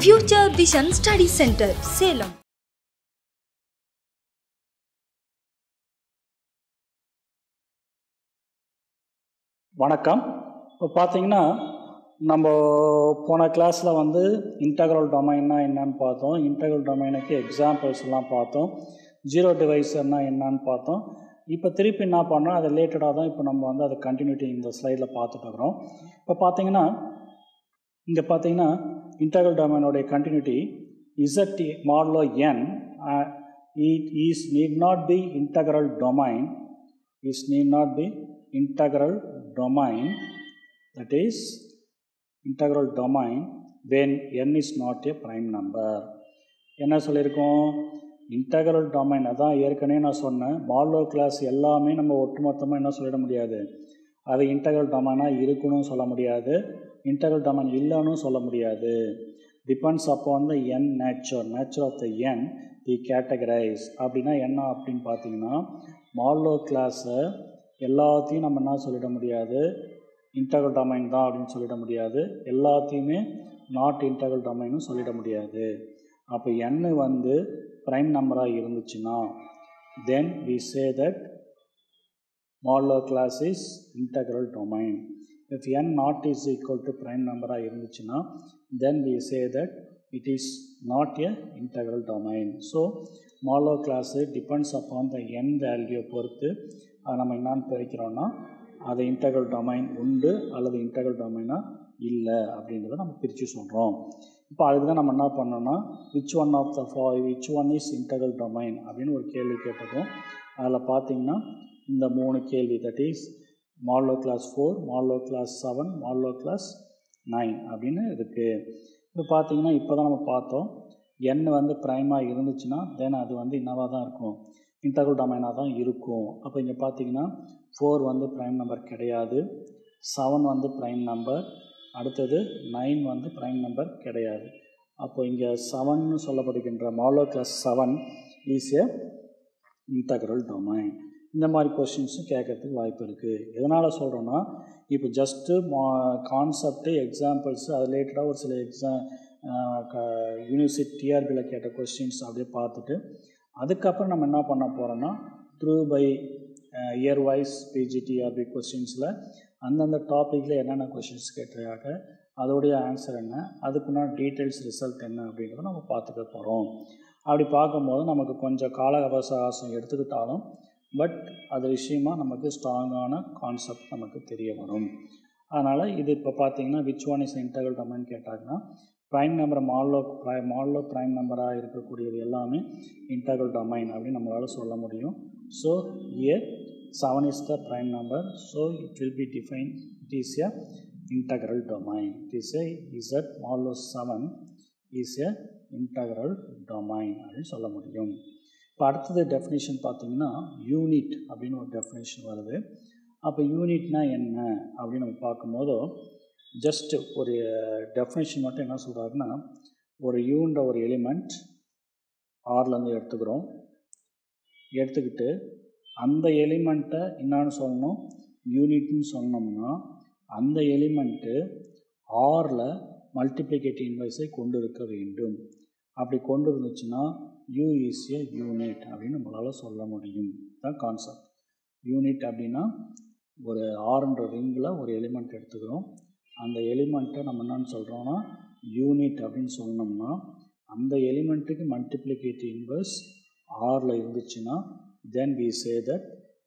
Future Vision Study Center, Salem. வணக்கம். இப்போ பார்த்தீங்கன்னா நம்ம போன கிளாஸில் வந்து இன்டெக்ரல் டொமைன்னா என்னன்னு பார்த்தோம். இன்டெக்ரல் டொமைனுக்கு எக்ஸாம்பிள்ஸ்லாம் பார்த்தோம். ஜீரோ டிவைஸர்னா என்னன்னு பார்த்தோம். இப்போ திருப்பி என்ன பண்ணோம், அது ரிலேட்டடாக தான் இப்போ நம்ம வந்து அதை கண்டினியூட்டி இந்த ஸ்லைடில் பார்த்துட்டு இருக்கிறோம். இப்போ பார்த்தீங்கன்னா இங்கே பார்த்தீங்கன்னா இன்டெக்ரல் டொமைனோடைய continuity Z modulo n it is need not be integral domain that is integral domain when n is not a prime number. என்ன சொல்லியிருக்கோம், இன்டெக்ரல் டொமைன் அதான் ஏற்கனவே நான் சொன்னேன். மாடுலோ கிளாஸ் எல்லாமே நம்ம ஒட்டுமொத்தமாக என்ன சொல்லிட முடியாது, அது இன்டெக்ரல் டொமைனாக இருக்குன்னு சொல்ல முடியாது, இன்டெக்ரல் டொமைன் இல்லைன்னு சொல்ல முடியாது. Depends upon the n nature of the n the categorise. அப்படின்னா என்ன அப்படின்னு பார்த்தீங்கன்னா, மாடுலோ கிளாஸை எல்லாத்தையும் நம்ம என்ன சொல்லிட முடியாது, இன்டெக்ரல் டொமைன் தான் அப்படின்னு சொல்லிட முடியாது, எல்லாத்தையுமே நாட் இன்டெக்ரல் டொமைனும் சொல்லிட முடியாது. அப்போ n வந்து ப்ரைம் நம்பராக இருந்துச்சுன்னா தென் we say that modulo class is integral domain. If n not is equal to prime நம்பராக இருந்துச்சுன்னா then we say that it is not a integral domain. So modulo class depends upon the n value பொறுத்து அதை நம்ம என்னன்னு பிரிக்கிறோன்னா அது integral domain உண்டு அல்லது integral டொமைனாக இல்லை அப்படின்றத நம்ம பிரித்து சொல்கிறோம். இப்போ அதுக்கு தான் நம்ம என்ன பண்ணோன்னா which one is integral domain அப்படின்னு ஒரு கேள்வி கேட்டிருக்கோம். அதில் பார்த்தீங்கன்னா இந்த 3 கேள்வி, that is modulo class 4, modulo class 7, modulo class 9 அப்படின்னு இருக்குது. இப்போ பார்த்தீங்கன்னா இப்போ தான் நம்ம பார்த்தோம், n வந்து ப்ரைமாக இருந்துச்சுன்னா தென் அது வந்து என்னவாக தான் இருக்கும், இன்டெக்ரல் டொமைனாக தான் இருக்கும். அப்போ இங்கே பார்த்தீங்கன்னா 4 வந்து ப்ரைம் நம்பர் கிடையாது, 7 வந்து ப்ரைம் நம்பர், அடுத்தது 9 வந்து ப்ரைம் நம்பர் கிடையாது. அப்போ இங்கே 7ன்னு சொல்லப்படுகின்ற modulo class 7 is a integral domain. இந்த மாதிரி கொஸ்டின்ஸும் கேட்கறதுக்கு வாய்ப்பு இருக்குது. எதனால் சொல்கிறோன்னா, இப்போ ஜஸ்ட்டு கான்செப்ட்டு எக்ஸாம்பிள்ஸு அது ரிலேட்டடாக ஒரு சில யூனிவர்சிட்டி டிஆர்பியில் கேட்ட கொஸ்டின்ஸ் அப்படியே பார்த்துட்டு அதுக்கப்புறம் நம்ம என்ன பண்ண போகிறோன்னா through by year wise PGTRB கொஸ்டின்ஸில் அந்தந்த டாப்பிக்கில் என்னென்ன கொஸ்டின்ஸ் கேட்டிருக்காங்க, அதோடைய ஆன்சர் என்ன, அதுக்குன்னா டீட்டெயில்ஸ் ரிசல்ட் என்ன அப்படின்றத நம்ம பார்த்துக்க போகிறோம். அப்படி பார்க்கும்போது நமக்கு கொஞ்சம் கால அவகாசம் எடுத்துக்கிட்டாலும் பட் அது விஷயமாக நமக்கு ஸ்ட்ராங்கான கான்செப்ட் நமக்கு தெரிய வரும். அதனால் இது இப்போ பார்த்தீங்கன்னா which one is integral domain கேட்டாங்கன்னா ப்ரைம் நம்பர் மாடுலோ ப்ரைம் நம்பராக இருக்கக்கூடியது எல்லாமே இன்டெக்ரல் டொமைன் அப்படின்னு நம்மளால் சொல்ல முடியும். So year 7 is the prime number, so it will be defined, it is a integral domain. It is a z modulo 7 is a integral domain அப்படின்னு சொல்ல முடியும். இப்போ அடுத்தது டெஃபினேஷன் பார்த்தீங்கன்னா யூனிட் அப்படின்னு ஒரு டெஃபினேஷன் வருது. அப்போ யூனிட்னா என்ன அப்படின்னு நம்ம பார்க்கும்போது ஜஸ்ட் ஒரு டெஃபினேஷன் மட்டும் என்ன சொல்கிறாருன்னா, ஒரு யூன்ற ஒரு எலிமெண்ட் ஆர்லேருந்து எடுத்துக்கிட்டு அந்த எலிமெண்ட்டை என்னான்னு சொல்லணும், யூனிட்னு சொன்னோம்னா அந்த எலிமெண்ட்டு ஆரில் மல்டிப்ளிகேட்டிவ் இன்வர்ஸை கொண்டு இருக்க வேண்டும். அப்படி கொண்டு இருந்துச்சுன்னா யூ இஸ் ஏ யூனிட் அப்படின்னு நம்மளால் சொல்ல முடியும். தான் கான்செப்ட். யூனிட் அப்படின்னா ஒரு ஆறுன்ற ரிங்கில் ஒரு எலிமெண்ட் எடுத்துக்கிறோம், அந்த எலிமெண்ட்டை நம்ம என்னன்னு சொல்கிறோன்னா யூனிட் அப்படின்னு சொன்னோம்னா அந்த எலிமெண்ட்டுக்கு மல்டிப்ளிகேட்டிவ் இன்வர்ஸ் ஆரில் இருந்துச்சுன்னா then we say that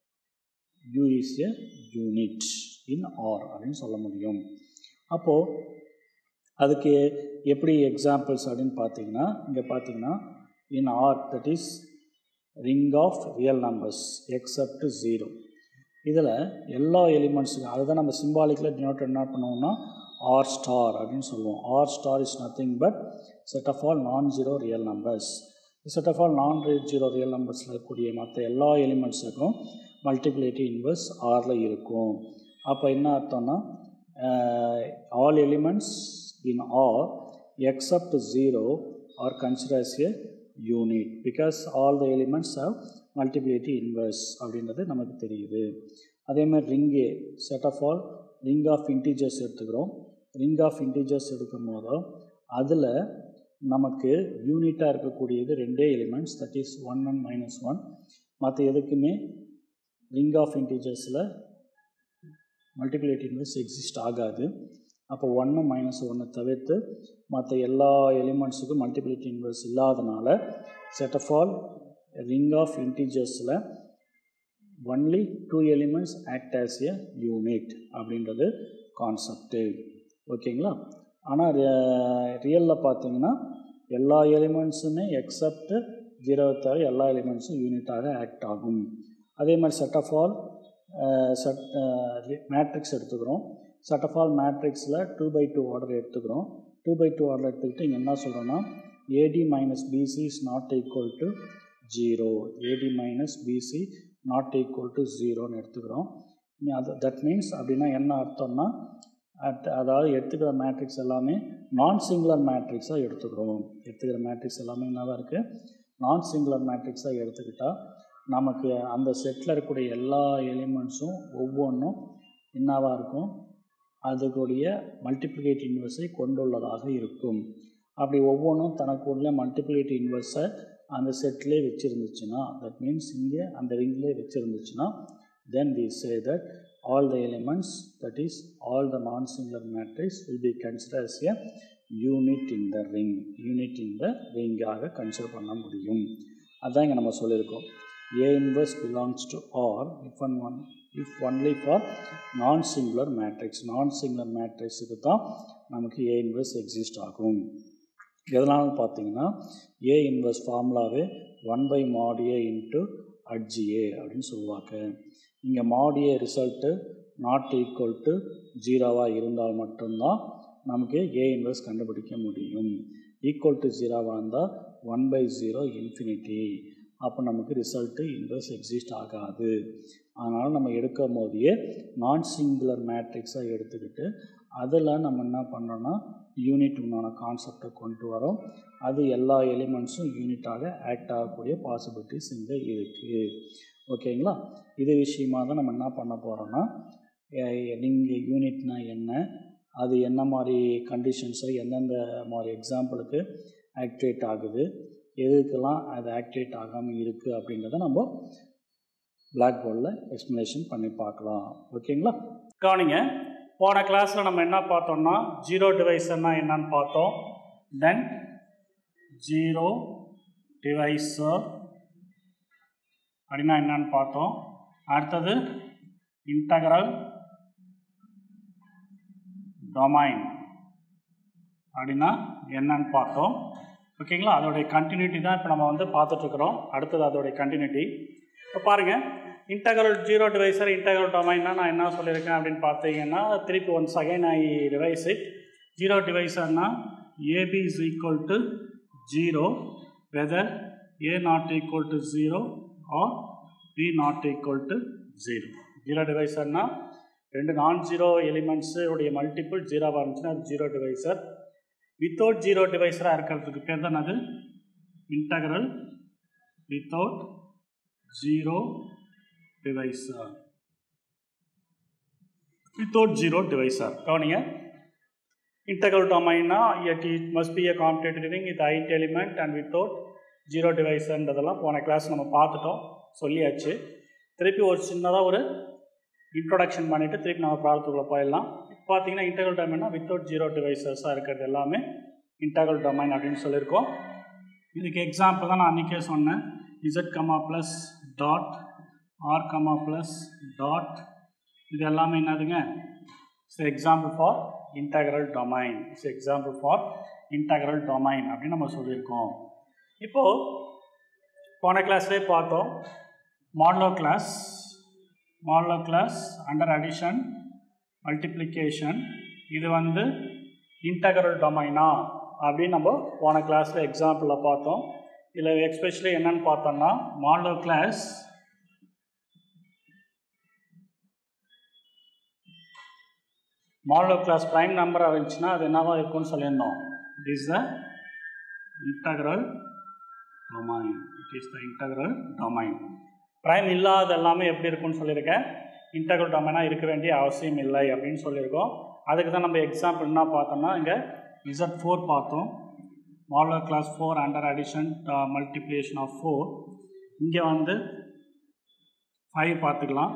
u is a unit in R அப்படின்னு சொல்ல முடியும். அப்போது அதுக்கு எப்படி எக்ஸாம்பிள்ஸ் அப்படின்னு பார்த்தீங்கன்னா இங்கே பார்த்தீங்கன்னா in R that is ring of real numbers except 0. இதில் எல்லா எலிமெண்ட்ஸுக்கும் அதுதான் நம்ம சிம்பாலிக்கில் டினோட் என்ன பண்ணுவோம்னா ஆர் ஸ்டார் அப்படின்னு சொல்லுவோம். R star is nothing but set of all non zero real numbers. Set of all non zero real நம்பர்ஸில் இருக்கக்கூடிய மற்ற எல்லா எலிமெண்ட்ஸுக்கும் மல்டிப்ளிகேட்டிவ் இன்வர்ஸ் ஆரில் இருக்கும். அப்போ என்ன அர்த்தம்னா all elements in R except 0 R consider as a unit because all the elements have multiplicative inverse அப்படின்றது நமக்கு தெரியுது. அதே மாதிரி ring set of all ring of integers எடுத்துக்கிறோம். ரிங் ஆஃப் இன்டீஜர்ஸ் எடுக்கும் போது அதில் நமக்கு யூனிட்டாக இருக்கக்கூடியது ரெண்டே எலிமெண்ட்ஸ், தட் இஸ் 1 and -1. மற்ற எதுக்குமே ரிங் ஆஃப் இன்டிஜர்ஸில் மல்டிப்ளிகேட்டிவ் இன்வெர்ஸ் எக்ஸிஸ்ட் ஆகாது. அப்போ 1 -1 தவிர்த்து மற்ற எல்லா எலிமெண்ட்ஸுக்கும் மல்டிப்ளிகேட்டிவ் இன்வெர்ஸ் இல்லாதனால set of all ring of இன்டிஜர்ஸில் only 2 elements act as a unit அப்படின்றது கான்செப்டு. ஓகேங்களா? ஆனால் ரியலில் பார்த்தீங்கன்னா எல்லா எலிமெண்ட்ஸுமே எக்ஸப்ட் 0 தவிர எல்லா எலிமெண்ட்ஸும் யூனிட்டாக ஆக்ட் ஆகும். அதே மாதிரி செட் ஆஃப் ஆல் மேட்ரிக்ஸ் எடுத்துக்கிறோம். செட் ஆஃப் ஆல் மேட்ரிக்ஸில் 2/2 ஆர்டர் எடுத்துக்கிறோம். 2/2 ஆர்டர் எடுத்துக்கிட்டு இங்கே என்ன சொல்கிறோன்னா AD - BC is not equal to 0. AD - BC not equal to 0ன்னு எடுத்துக்கிறோம். தட் மீன்ஸ் அப்படின்னா என்ன அர்த்தம்னா அதாவது எடுத்துக்கிற மேட்ரிக்ஸ் எல்லாமே நான் சிங்குலர் மேட்ரிக்ஸாக எடுத்துக்கிறோம். எடுத்துக்கிற மேட்ரிக்ஸ் எல்லாமே என்னவாக இருக்குது, நான் சிங்குலர் மேட்ரிக்ஸாக எடுத்துக்கிட்டால் நமக்கு அந்த செட்டில் இருக்கக்கூடிய எல்லா எலிமெண்ட்ஸும் ஒவ்வொன்றும் என்னவாக இருக்கும், அதுக்குடைய மல்டிப்ளிகேட்டிவ் இன்வெர்ஸை கொண்டுள்ளதாக இருக்கும். அப்படி ஒவ்வொன்றும் தனக்குள்ள மல்டிப்ளிகேட்டிவ் இன்வெர்ஸை அந்த செட்லேயே வச்சுருந்துச்சுன்னா, தட் மீன்ஸ் இங்கே அந்த ரிங்லேயே வச்சுருந்துச்சுன்னா, then we say that all the elements, that is all the non-singular matrix will be considered as a unit in the ring. Unit in the ring ஆக கன்சிடர் பண்ண முடியும். அதான் இங்கே நம்ம சொல்லியிருக்கோம். A inverse belongs to R if only for non-singular matrix. Non-singular matrixக்கு தான் நமக்கு A inverse exist ஆகும். எதனால பார்த்தீங்கன்னா A inverse ஃபார்முலாவே 1/mod A into HA அப்படின்னு சொல்லுவாங்க. இங்கே mod A result not equal to 0 இருந்தால் மட்டும்தான் நமக்கு A இன்வெர்ஸ் கண்டுபிடிக்க முடியும். ஈக்குவல் டு 0 இருந்தால் 1/0 இன்ஃபினிட்டி. அப்போ நமக்கு ரிசல்ட்டு இன்வெர்ஸ் எக்ஸிஸ்ட் ஆகாது. அதனால் நம்ம எடுக்கும் போதே நான் சிங்குலர் மேட்ரிக்ஸாக எடுத்துக்கிட்டு அதில் நம்ம என்ன பண்ணுறோன்னா யூனிட் உண்டான கான்செப்டை கொண்டு வரோம். அது எல்லா எலிமெண்ட்ஸும் யூனிட்டாக ஆக்ட் ஆகக்கூடிய பாசிபிலிட்டிஸ் இங்கே இருக்குது. ஓகேங்களா? இது விஷயமாக தான் நம்ம என்ன பண்ண போகிறோன்னா நீங்கள் யூனிட்னா என்ன, அது என்ன மாதிரி கண்டிஷன்ஸை எந்தெந்த மாதிரி எக்ஸாம்பிளுக்கு ஆக்டிவேட் ஆகுது, எதுக்கெல்லாம் அது ஆக்டிவேட் ஆகாமல் இருக்குது அப்படின்றத நம்ம பிளாக் போர்டில் எக்ஸ்ப்ளனேஷன் பண்ணி பார்க்கலாம். ஓகேங்களா? கவனிங்க, போன கிளாஸில் நம்ம என்ன பார்த்தோம்னா ஜீரோ டிவைசர்னா என்னன்னு பார்த்தோம். தென் ஜீரோ டிவைசர் அப்படின்னா என்னன்னு பார்த்தோம். அடுத்தது இன்டகரல் டொமைன் அப்படின்னா என்னன்னு பார்த்தோம். ஓகேங்களா? அதோடைய கண்டினியூட்டி தான் இப்போ நம்ம பார்த்துட்ருக்குறோம். அடுத்தது அதோடைய கண்டினியூட்டி. இப்போ பாருங்கள், இன்டகரல் ஜீரோ டிவைசர் இன்டகரல் டொமைன்னா நான் என்ன சொல்லியிருக்கேன் அப்படின்னு பார்த்தீங்கன்னா திருப்பி once again I revise it. Zero டிவைசர்னா AB is equal to 0 whether A not equal to 0 or B not equal to 0. Zero டிவைசர்னா ரெண்டு நான் ஜீரோ எலிமெண்ட்ஸு உடைய மல்டிபிள் ஜீரோவாக இருந்துச்சுன்னா அது ஜீரோ டிவைசர். வித்தவுட் ஜீரோ டிவைசராக இருக்கிறதுக்கு பேர் தான் அது integral without zero divisor. Without zero divisor. கவனிங்க, இன்டகரல் டொமைன்னா it must be a commutative ring with ith element and without zero டிவைசர்ன்றதெல்லாம் போன கிளாஸ் நம்ம பார்த்துட்டோம், சொல்லியாச்சு. திருப்பி ஒரு சின்னதாக ஒரு இன்ட்ரொடக்ஷன் பண்ணிவிட்டு திருப்பி நம்ம ப்ராப்ளத்துக்குள்ளே போயிடலாம். பார்த்தீங்கன்னா இன்டகரல் டொமைன்னா வித்தவுட் ஜீரோ டிவைசர்ஸாக இருக்கிறது எல்லாமே இன்டகரல் டொமைன் அப்படின்னு சொல்லியிருக்கோம். இதுக்கு எக்ஸாம்பிள் தான் நான் அன்றைக்கே சொன்னேன். Z, plus dot R, plus dot இது எல்லாமே என்னதுங்க, it's example for integral domain. It's example for integral domain அப்படின்னு நம்ம சொல்லியிருக்கோம். இப்போது போன கிளாஸ்லேயே பார்த்தோம் modulo class under addition multiplication இது இன்டகரல் டொமைனா அப்படின்னு நம்ம போன கிளாஸில் எக்ஸாம்பிளில் பார்த்தோம். இதில் எக்ஸ்பெஷலி என்னன்னு பார்த்தோம்னா மாடுலோ கிளாஸ் ப்ரைம் நம்பராக இருந்துச்சுன்னா அது என்னவா இருக்கும்னு சொல்லியிருந்தோம். It is the integral domain. It is the integral domain. Prime இல்லாத எல்லாமே எப்படி இருக்குன்னு சொல்லியிருக்கேன். இன்டகரல் டொமைனாக இருக்க வேண்டிய அவசியம் இல்லை அப்படின்னு சொல்லியிருக்கோம். அதுக்கு தான் நம்ம எக்ஸாம்பிள் என்ன பார்த்தோம்னா இங்கே Z4 பார்த்தோம். Modular class 4 under addition multiplication of 4. இங்கே வந்து 5 பார்த்துக்கலாம்.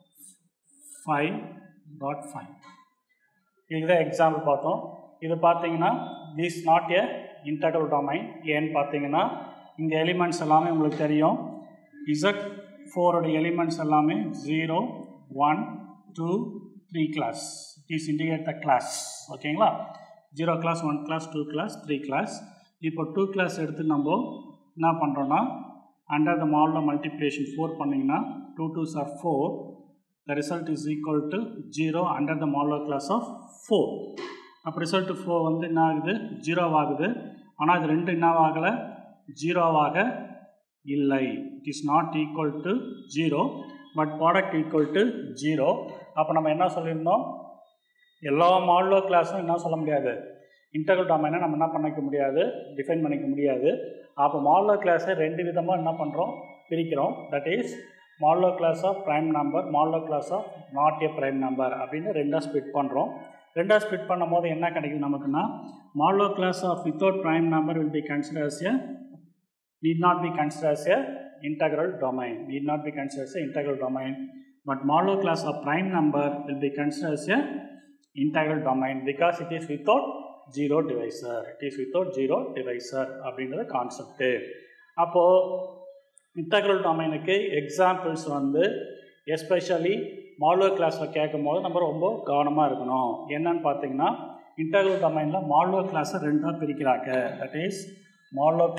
5.5 இதுதான் எக்ஸாம்பிள் பார்த்தோம். இது பார்த்தீங்கன்னா this not a integral domain. ஏன்னு பார்த்தீங்கன்னா இந்த எலிமெண்ட்ஸ் எல்லாமே உங்களுக்கு தெரியும். Z4 எலிமெண்ட்ஸ் எல்லாமே 0, 1, 2, 3 class. It is indicate the class. ஓகேங்களா? 0 கிளாஸ், 1 கிளாஸ், 2 கிளாஸ், 3 கிளாஸ். இப்போ 2 கிளாஸ் எடுத்து நம்ம என்ன பண்ணுறோன்னா அண்டர் த மாடுலர் மல்டிப்ளிகேஷன் 4 பண்ணிங்கன்னா 2 2s are 4. The result is equal to 0 under the modular class of 4. அப்போ ரிசல்ட் 4 வந்து என்ன ஆகுது? 0 ஆகுது. ஆனால் இது ரெண்டு என்ன ஆகலை? 0 இல்லை. It is not equal to 0 but product equal to 0. அப்போ நம்ம என்ன சொல்லியிருந்தோம்? எல்லா மாடுலர் கிளாஸும் என்ன சொல்ல முடியாது? இன்டெக்ரல் டொமைனை நம்ம என்ன பண்ணிக்க முடியாது? டிஃபைன் பண்ணிக்க முடியாது. அப்போ மாடுலர் கிளாஸை ரெண்டு விதமாக என்ன பண்ணுறோம்? பிரிக்கிறோம். That is modular class of prime number, modular class of not a prime number அப்படின்னு ரெண்டாக ஸ்பிட் பண்ணுறோம். ரெண்டாக ஸ்பிட் பண்ணும் போது என்ன கிடைக்குது நமக்குன்னா, modular class of without prime number will be consider as a need not be considered as a integral domain. Need not be considered as a integral domain. But modular class of prime number will be considered as a integral domain because it is without zero divisor. It is without zero divisor அப்படின்றது concept. அப்போது integral டொமைனுக்கு examples வந்து especially modular கிளாஸில் கேட்கும் போது நம்ம ரொம்ப கவனமாக இருக்கணும். என்னன்னு பார்த்தீங்கன்னா இன்டெக்ரல் டொமைனில் மாடுலர் கிளாஸை ரெண்டாக பிரிக்கிறாங்க. தட் இஸ் மாடுலர்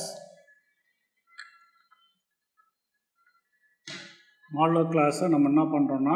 கிளாஸை நம்ம என்ன பண்ணுறோன்னா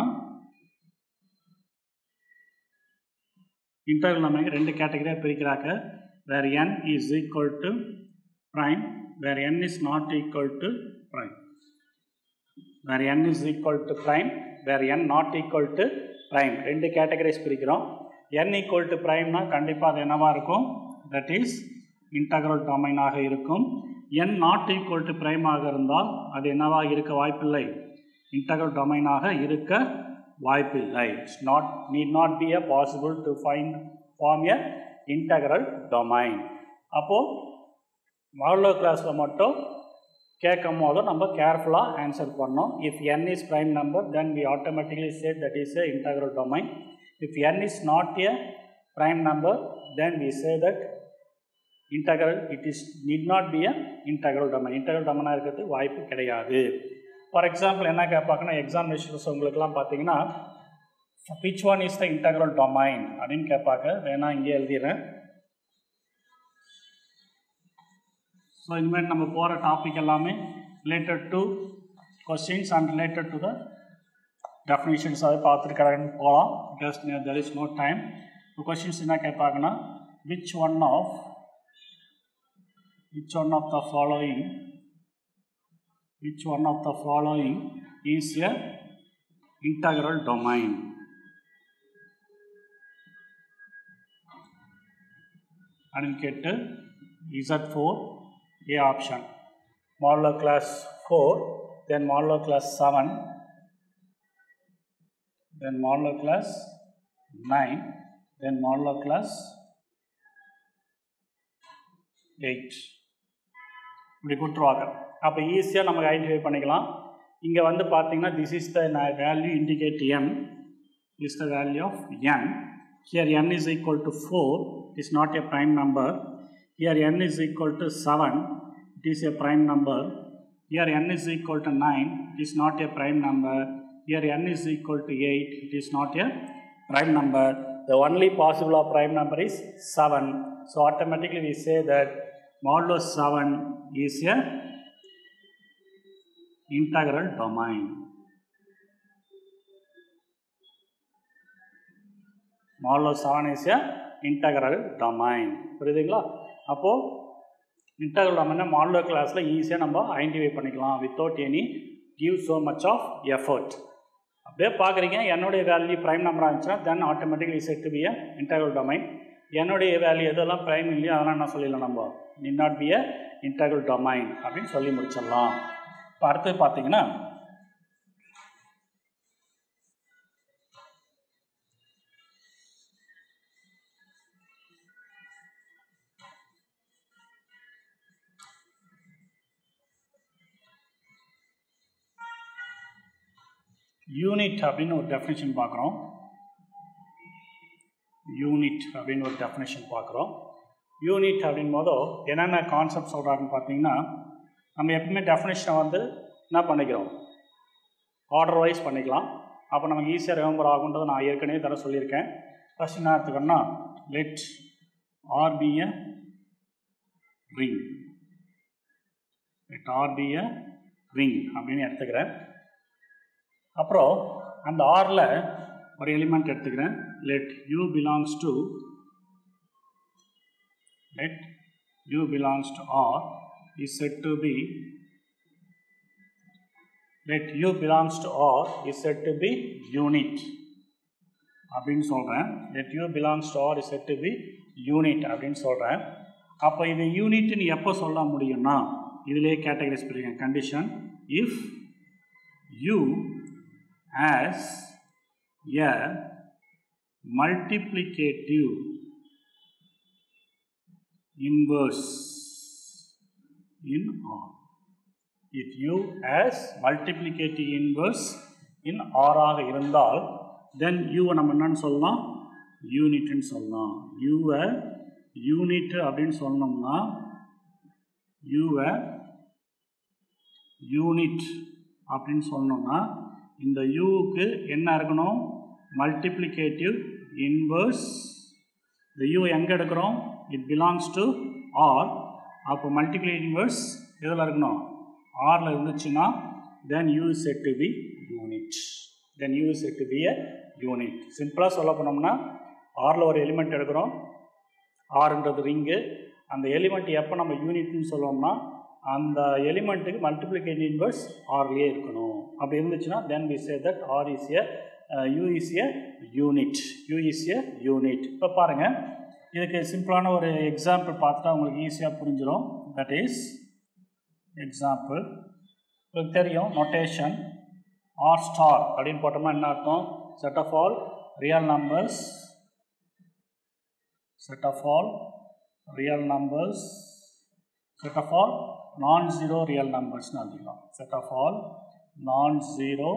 இன்டெக்ரல் டொமைனுக்கு ரெண்டு கேட்டகரியாக பிரிக்கிறாங்க. Where n is equal to prime, where n is not equal to prime. Where n is equal to prime, where n not equal to prime. ரெண்டு கேட்டகரிஸ் பிரிக்கிறோம். n equal to prime னா கண்டிப்பாக அது என்னவாக இருக்கும்? that is integral domain ஆக இருக்கும். n not equal to prime ஆக இருந்தால் அது என்னவாக இருக்க வாய்ப்பில்லை? integral domain ஆக இருக்க வாய்ப்பில்லை. Need not be a possible to form a integral domain. அப்போது மாடுலர் கிளாஸில் மட்டும் கேட்கும் போது நம்ம கேர்ஃபுல்லாக ஆன்சர் பண்ணோம். If n is prime number then we automatically say that is a integral domain. If n is not a prime number then we say that it is need not be a integral domain. Integral டொமைனாக இருக்கிறதுக்கு வாய்ப்பு கிடையாது. For example என்ன கேட்பாங்கன்னா examinations உங்களுக்குலாம் பார்த்தீங்கன்னா which one is the integral domain அப்படின்னு கேட்பாங்க. வேணா இங்கே எழுதிடுறேன். ஸோ இனிமேல் நம்ம போகிற டாபிக் எல்லாமே related to questions and related to the டெஃபினிஷன்ஸாகவே பார்த்துருக்காங்கன்னு போகலாம். Because there is no time. இப்போ கொஸ்டின்ஸ் என்ன கேட்பாங்கன்னா which one of the following is a integral domain. அப்படின்னு கேட்டு Z4 A option, modular class 4, then modular class 7, then modular class 9, then modular class 8 இப்படி கொடுத்துருவாங்க. அப்போ ஈஸியாக நமக்கு ஐடென்டிஃபை பண்ணிக்கலாம். இங்கே வந்து பார்த்தீங்கன்னா this is the value indicate m, this is the value of n. Here n is equal to 4, it is not a prime number. Here n is equal to 7, it is a prime number. Here n is equal to 9, it is not a prime number. Here n is equal to 8, it is not a prime number. The only possible of prime number is 7. So automatically we say that modulus 7 is a integral domain. Modulus 7 is a integral domain. புரியுதுங்களா? அப்போது integral டொமைனை modular கிளாஸில் ஈஸியாக நம்ம identify பண்ணிக்கலாம் without any give so much of effort. அப்படியே பார்க்குறீங்க என்னுடைய வேல்யூ ப்ரைம் நம்பராக இருந்துச்சுன்னா then automatically set to be a integral domain. என்னுடைய வேல்யூ எதெல்லாம் ப்ரைம் இல்லையோ அதெல்லாம் என்ன சொல்லிடலாம் நம்ம need not be a integral domain அப்படின்னு சொல்லி முடிச்சிடலாம். இப்போ அடுத்தது பார்த்தீங்கன்னா யூனிட் அப்படின்னு ஒரு டெஃபினேஷன் பார்க்குறோம். யூனிட் அப்படின்னு ஒரு டெஃபினேஷன் பார்க்குறோம். யூனிட் அப்படின் போது என்னென்ன கான்செப்ட் சொல்கிறாருன்னு பார்த்தீங்கன்னா, நம்ம எப்பவுமே டெஃபினேஷனை வந்து என்ன பண்ணிக்கிறோம், ஆர்டர் வைஸ் பண்ணிக்கலாம். அப்போ நமக்கு ஈஸியாக ரிமெம்பர் ஆகுன்றதை நான் ஏற்கனவே தர சொல்லியிருக்கேன். ஃபஸ்ட் என்ன எடுத்துக்கணும்னா, let R be a ring, let R be a ring அப்படின்னு எடுத்துக்கிறேன். அப்புறம் அந்த ஆரில் ஒரு எலிமெண்ட் எடுத்துக்கிறேன். Let you belongs to, let u belongs to R is said to be, let u belongs to R is said to be unit அப்படின்னு சொல்கிறேன். let u belongs to R is said to be unit அப்படின்னு சொல்கிறேன். அப்போ இது யூனிட்னு எப்போ சொல்ல முடியும்னா, இதிலே கேட்டகரைஸ் பண்ணிருக்கேன். Condition if u has a multiplicative inverse in R. If u has multiplicative inverse in R ஆக இருந்தால், then u நம்ம என்னன்னு சொல்லலாம், யூனிட்னு சொல்லலாம். u-வை யூனிட் அப்படின்னு சொன்னோம்னா, u-வை யூனிட் அப்படின்னு சொன்னோம்னா, இந்த u-க்கு என்ன இருக்கணும், மல்டிப்ளிகேட்டிவ் இன்வர்ஸ். இந்த u எங்கே எடுக்கிறோம், it belongs to R. அப்போ மல்டிப்ளிகேட்டிவ் இன்வர்ஸ் எதில் இருக்கணும், ஆரில் இருந்துச்சுன்னா, then u is said to be unit. then u is said to be a unit. சிம்பிளாக சொல்ல போனோம்னா, ஆரில் ஒரு எலிமெண்ட் எடுக்கிறோம், ஆறுன்றது ரிங்கு. அந்த எலிமெண்ட் எப்போ நம்ம யூனிட்னு சொல்லணும்னா, அந்த எலிமெண்ட்டுக்கு மல்டிப்ளிகேட்டிவ் இன்வர்ஸ் ஆர்லேயே இருக்கணும். அப்படி இருந்துச்சுன்னா, then we say that R is a u is a unit. u is a unit. இப்போ பாருங்கள், இதுக்கு சிம்பிளான ஒரு எக்ஸாம்பிள் பார்த்துட்டா உங்களுக்கு ஈஸியாக புரிஞ்சிடும். That is example. உங்களுக்கு தெரியும் நோட்டேஷன் ஆர் ஸ்டார் அப்படின்னு போட்டோம்னா என்ன அர்த்தம், set of all real numbers, set of all real numbers, set of all non zero real நம்பர்ஸ்னு எழுதிக்கலாம். Set of all non zero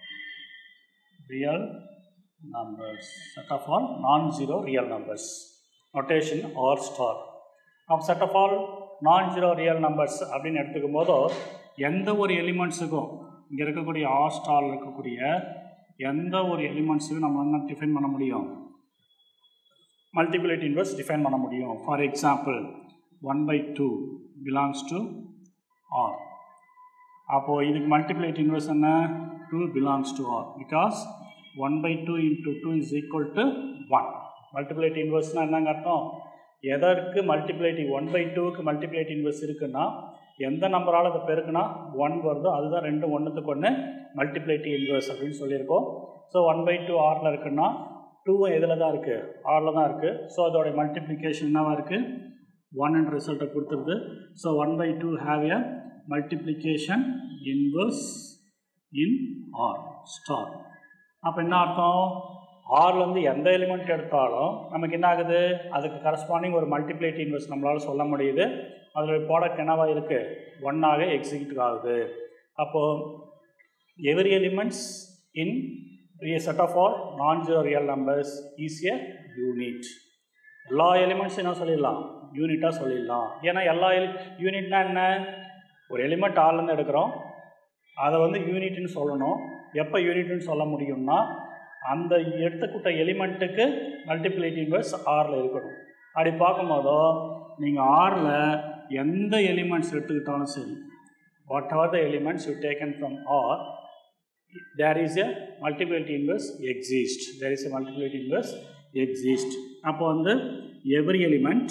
real numbers, set of all non-zero real numbers, notation or star. अब set of all non-zero real numbers அப்படின்னு எடுத்துக்கும் போது, எந்த ஒரு எலிமெண்ட்ஸுக்கும் இங்கே இருக்கக்கூடிய ஆர் ஸ்டாரில் இருக்கக்கூடிய எந்த ஒரு எலிமெண்ட்ஸுக்கும் நம்ம என்ன டிஃபைன் பண்ண முடியும், மல்டிப்ளிகேட்டிவ் இன்வர்ஸ் டிஃபைன் பண்ண முடியும். For example 1/2 belongs to R. அப்போது இதுக்கு மல்டிப்ளிகேட்டிவ் இன்வர்ஸ் என்ன, 2 belongs to R, because 1/2 into 2 is equal to 1. Multiplicative இன்வர்ஸ்னால் என்னங்க அர்த்தம், எதற்கு மல்டிப்ளிகேட்டிவ் 1/2க்கு மல்டிப்ளிகேட்டிவ் இன்வர்ஸ் இருக்குன்னா, எந்த நம்பரால் அதை பெருக்குனா 1 வருதோ அதுதான் 2 ஒன்றுத்துக்கு 1 மல்டிப்ளிகேட்டிவ் இன்வர்ஸ் அப்படின்னு சொல்லியிருக்கோம். ஸோ 1/2 ஆரில் இருக்குன்னா 2 எதில் தான் இருக்குது, ஆரில் தான் இருக்குது. ஸோ அதோடைய மல்டிப்ளிகேஷன் என்னவாக இருக்குது, 1 என்ற ரிசல்ட்டை கொடுத்துருது. So 1/2 have a multiplication inverse in R star. அப்போ என்ன அர்த்தம், ஆர்லேருந்து எந்த எலிமெண்ட் எடுத்தாலும் நமக்கு என்ன ஆகுது, அதுக்கு கரஸ்பாண்டிங் ஒரு மல்டிப்ளிகேட்டிவ் இன்வர்ஸ் நம்மளால் சொல்ல முடியுது. அதோடைய ப்ராடக்ட் என்னவாக இருக்குது, 1ஆக எக்ஸிக்யூட் ஆகுது. அப்போது every elements in a set of all non-zero real numbers is a unit. எல்லா எலிமெண்ட்ஸும் என்ன சொல்லிடலாம், யூனிட்டாக சொல்லிடலாம். ஏன்னா எல்லா யூனிட்னா என்ன, ஒரு எலிமெண்ட் ஆர்லேருந்து எடுக்கிறோம், அதை வந்து யூனிட்னு சொல்லணும். எப்போ யூனிட்னு சொல்ல முடியும்னா, அந்த எடுத்துக்கிட்ட எலிமெண்ட்டுக்கு மல்டிப்ளிகேட்டிவ் இன்வர்ஸ் ஆரில் இருக்கணும். அப்படி பார்க்கும்போதோ நீங்கள் ஆரில் எந்த எலிமெண்ட்ஸ் எடுத்துக்கிட்டாலும் சரி, whatever the elements you taken from R, there is a multiplicative inverse exist. There is a multiplicative inverse exist. அப்போ வந்து every element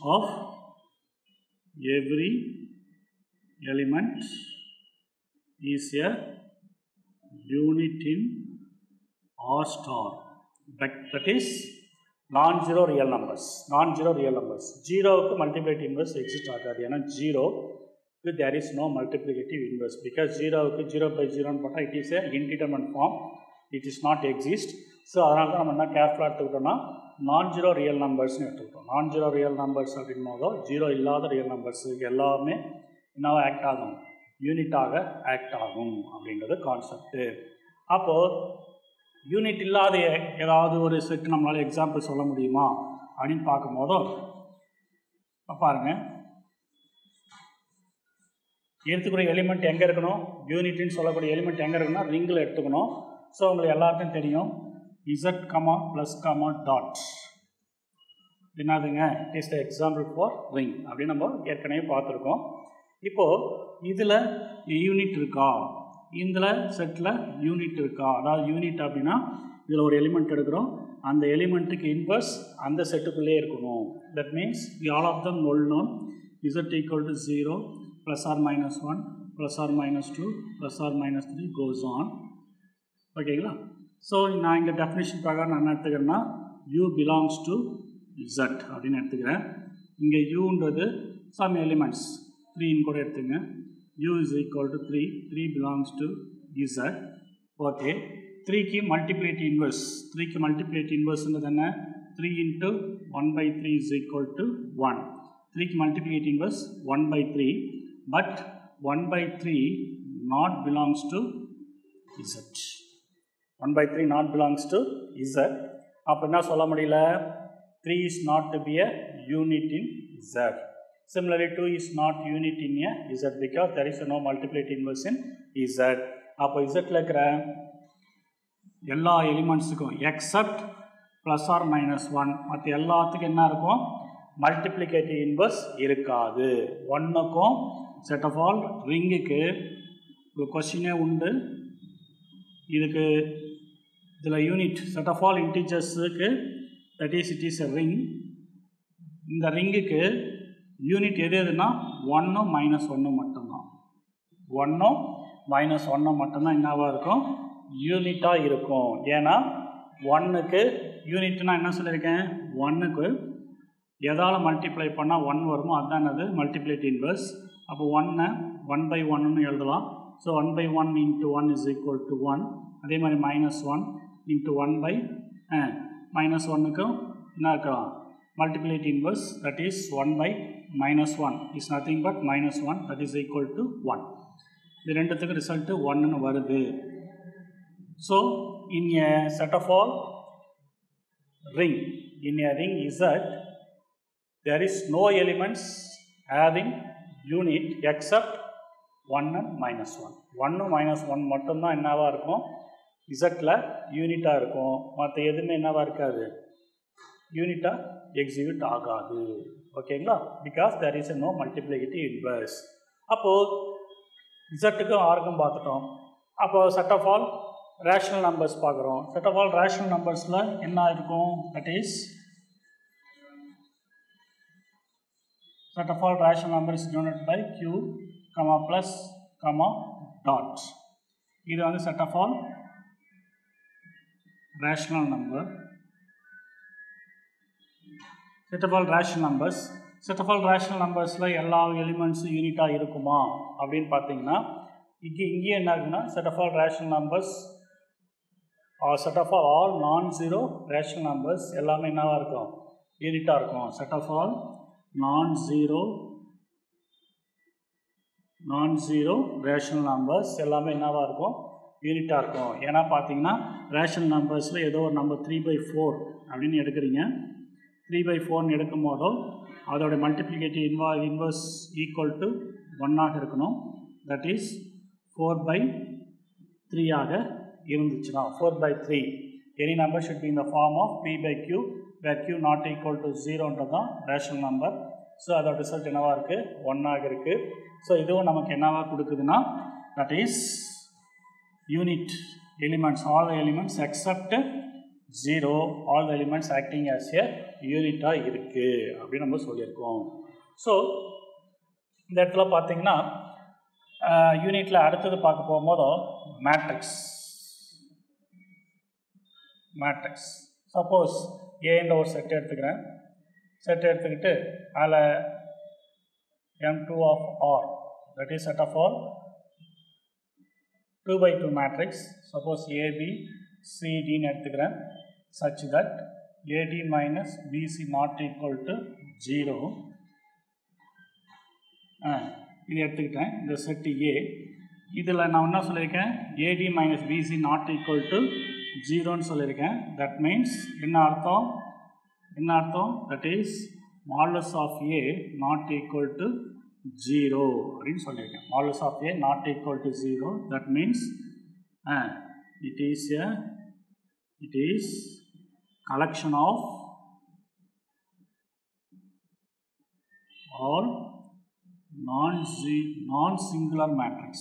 is a unit in R star. That is non-zero real numbers. Non-zero real numbers. 0க்கு multiplicative inverse exist ஆகாது. ஏன்னா 0 there is no multiplicative inverse, because 0க்கு 0/0 போட்டால் it is a indeterminate form, it is not exist. So அதனால தான் நம்ம என்ன கேர்ஃபுல்லாக எடுத்துக்கிட்டோம்னா நான்-ஜீரோ ரியல் நம்பர்ஸ்னு எடுத்துக்கிட்டோம். நான்-ஜீரோ ரியல் நம்பர்ஸ் அப்படின் போதோ 0 இல்லாத ரியல் நம்பர்ஸுக்கு எல்லாமே என்னவா ஆக்ட் ஆகும், யூனிட்டாக ஆக்ட் ஆகும் அப்படின்றது கான்செப்ட்டு. அப்போது யூனிட் இல்லாத ஏதாவது ஒரு செட் நம்மளால் எக்ஸாம்பிள் சொல்ல முடியுமா அப்படின்னு பார்க்கும்போதும் பாருங்கள், எடுத்துக்கூடிய எலிமெண்ட் எங்கே இருக்கணும், யூனிட்னு சொல்லக்கூடிய எலிமெண்ட் எங்கே இருக்கணும்னா ரிங்கில் எடுத்துக்கணும். ஸோ உங்களுக்கு எல்லாருக்கும் தெரியும் Z comma plus comma dot என்னதுங்க, is the example for ring அப்படின்னு நம்ம ஏற்கனவே பார்த்துருக்கோம். இப்போது இதில் யூனிட் இருக்கா, இதில் செட்டில் யூனிட் இருக்கா, அதாவது யூனிட் அப்படின்னா இதில் ஒரு எலிமெண்ட் எடுக்கிறோம், அந்த எலிமெண்ட்டுக்கு இன்வர்ஸ் அந்த செட்டுக்குள்ளே இருக்கணும். That means all of them null known, z equal to 0 plus or minus 1 plus or minus 2 plus or minus 3 goes on. ஓகேங்களா? ஸோ நான் இங்கே டெஃபினேஷன் பிரகாரம் நான் என்ன எடுத்துக்கிறேன்னா u belongs to z அப்படின்னு எடுத்துக்கிறேன். இங்கே uன்றது சம் எலிமெண்ட்ஸ் 3ன்னு கூட எடுத்துங்க. u is equal to 3, 3 belongs to z. Okay, 3க்கு மல்டிப்ளிகேட்டிவ் இன்வர்ஸ், 3க்கு மல்டிப்ளிகேட்டிவ் இன்வர்ஸ்ன்றது என்ன, 3 into 1 by 3 is equal to 1. 3க்கு multiplicative inverse 1 by 3, but 1 by 3 not belongs to z. 1 by 3 not belongs to z. அப்போ என்ன சொல்ல முடியல, 3 is not to be a unit in z. Similarly, 2 is not unit in a z because there is no multiplicative inverse in z. அப்போ zல இருக்கிற எல்லா எலிமெண்ட்ஸுக்கும் except plus or minus 1 மற்ற எல்லாத்துக்கும் என்ன இருக்கும், மல்டிப்ளிகேட்டிவ் இன்வர்ஸ் இருக்காது. 1க்கும் செட் ஆஃப் ஆல் ரிங்குக்கு ஒரு கொஸ்டினே உண்டு. இதுக்கு இதில் யூனிட் செட் ஆஃப் ஆல் இன்டிஜர்ஸுக்கு that is it is a ring. இந்த ரிங்குக்கு யூனிட் எது எதுனா 1 மைனஸ் 1 மட்டும்தான். 1 மைனஸ் 1 மட்டும்தான் என்னவாக இருக்கும், யூனிட்டாக இருக்கும். ஏன்னா 1க்கு யூனிட்னா என்ன சொல்லியிருக்கேன், 1க்கு எதால் மல்டிப்ளை பண்ணால் 1 வருமோ அதுதான் என்னது மல்டிப்ளிகேட்டிவ் இன்வர்ஸ். அப்போ 1 1 by 1ன்னு எழுதலாம். So 1 by 1 into 1 is equal to 1. அதே மாதிரி மைனஸ் 1 into 1 by மைனஸ் 1க்கும் என்ன இருக்கலாம் multiplicative inverse, that is 1 by minus 1 is nothing but minus 1, that is equal to 1. இது ரெண்டுத்துக்கு ரிசல்ட்டு 1ன்னு வருது. So in a set of all ring, in a ring Z, there is no elements having unit except 1 and minus 1. 1 minus 1 மட்டும்தான் என்னவாக இருக்கும், இசட்டில் யூனிட்டாக இருக்கும். மற்ற எதுவுமே என்னவாக இருக்காது, யூனிட்டாக எக்ஸிக்யூட் ஆகாது. ஓகேங்களா, because there is no multiplicative inverse. அப்போது இசட்டுக்கும் ஆருக்கும் பார்த்துட்டோம். அப்போது set of all rational numbers பார்க்குறோம். செட் ஆஃப் ஆல் ரேஷனல் நம்பர்ஸில் என்ன இருக்கும், that is set of all rational numbers denoted by q, comma plus, comma dot. இது வந்து set of all rational number. Set of all rational numbers. Set of all rational numbersல எல்லா எலிமெண்ட்ஸும் யூனிட்டாக இருக்குமா அப்படின்னு பார்த்தீங்கன்னா இங்கே என்ன இருக்குன்னா set of all rational numbers or set of all non-zero rational numbers எல்லாமே என்னவாக இருக்கும், யூனிட்டாக இருக்கும். set of all non-zero rational numbers எல்லாமே என்னவாக இருக்கும், யூனிட்டாக இருக்கும். ஏன்னா பார்த்தீங்கன்னா ரேஷனல் நம்பர்ஸில் ஏதோ ஒரு நம்பர் 3/4 அப்படின்னு எடுக்கிறீங்க. 3/4ன்னு எடுக்கும் போதோ அதோட மல்டிப்ளிகேட்டிவ் இன்வர்ஸ் ஈக்குவல் டு 1ஆக இருக்கணும். தட் இஸ் 4/3 ஆக இருந்துச்சுன்னா 4/3 any number should be in the form of p/q where q not equal to 0ன்றது தான் ரேஷனல் நம்பர். ஸோ அதோட ரிசல்ட் என்னவாக இருக்குது, 1ஆக இருக்குது. ஸோ இதுவும் நமக்கு என்னவாக கொடுக்குதுன்னா that is unit elements, all the elements except 0, all the elements acting as a யூனிட்டாக இருக்குது அப்படின்னு நம்ம சொல்லியிருக்கோம். ஸோ இந்த இடத்துல பார்த்தீங்கன்னா யூனிட்டில் அடுத்தது பார்க்க போகும்போது மேட்ரிக்ஸ் சப்போஸ் ஏன்ற ஒரு செட் எடுத்துக்கிறேன். செட் எடுத்துக்கிட்டு அதில் m2 of r, that is set of all 2/2 matrix. Suppose AB CD ன்னு எடுத்துக்கிறேன் such that AD minus BC not equal to 0. இது எடுத்துக்கிட்டேன். இந்த செட் A இதில் நான் என்ன சொல்லியிருக்கேன், AD minus BC not equal to 0ன்னு சொல்லியிருக்கேன். தட் மீன்ஸ் என்ன அர்த்தம், that is modulus of A not equal to 0 அப்படின்னு சொல்லியிருக்கேன். modulus of A not equal to 0, that means it is collection of all non-singular matrix.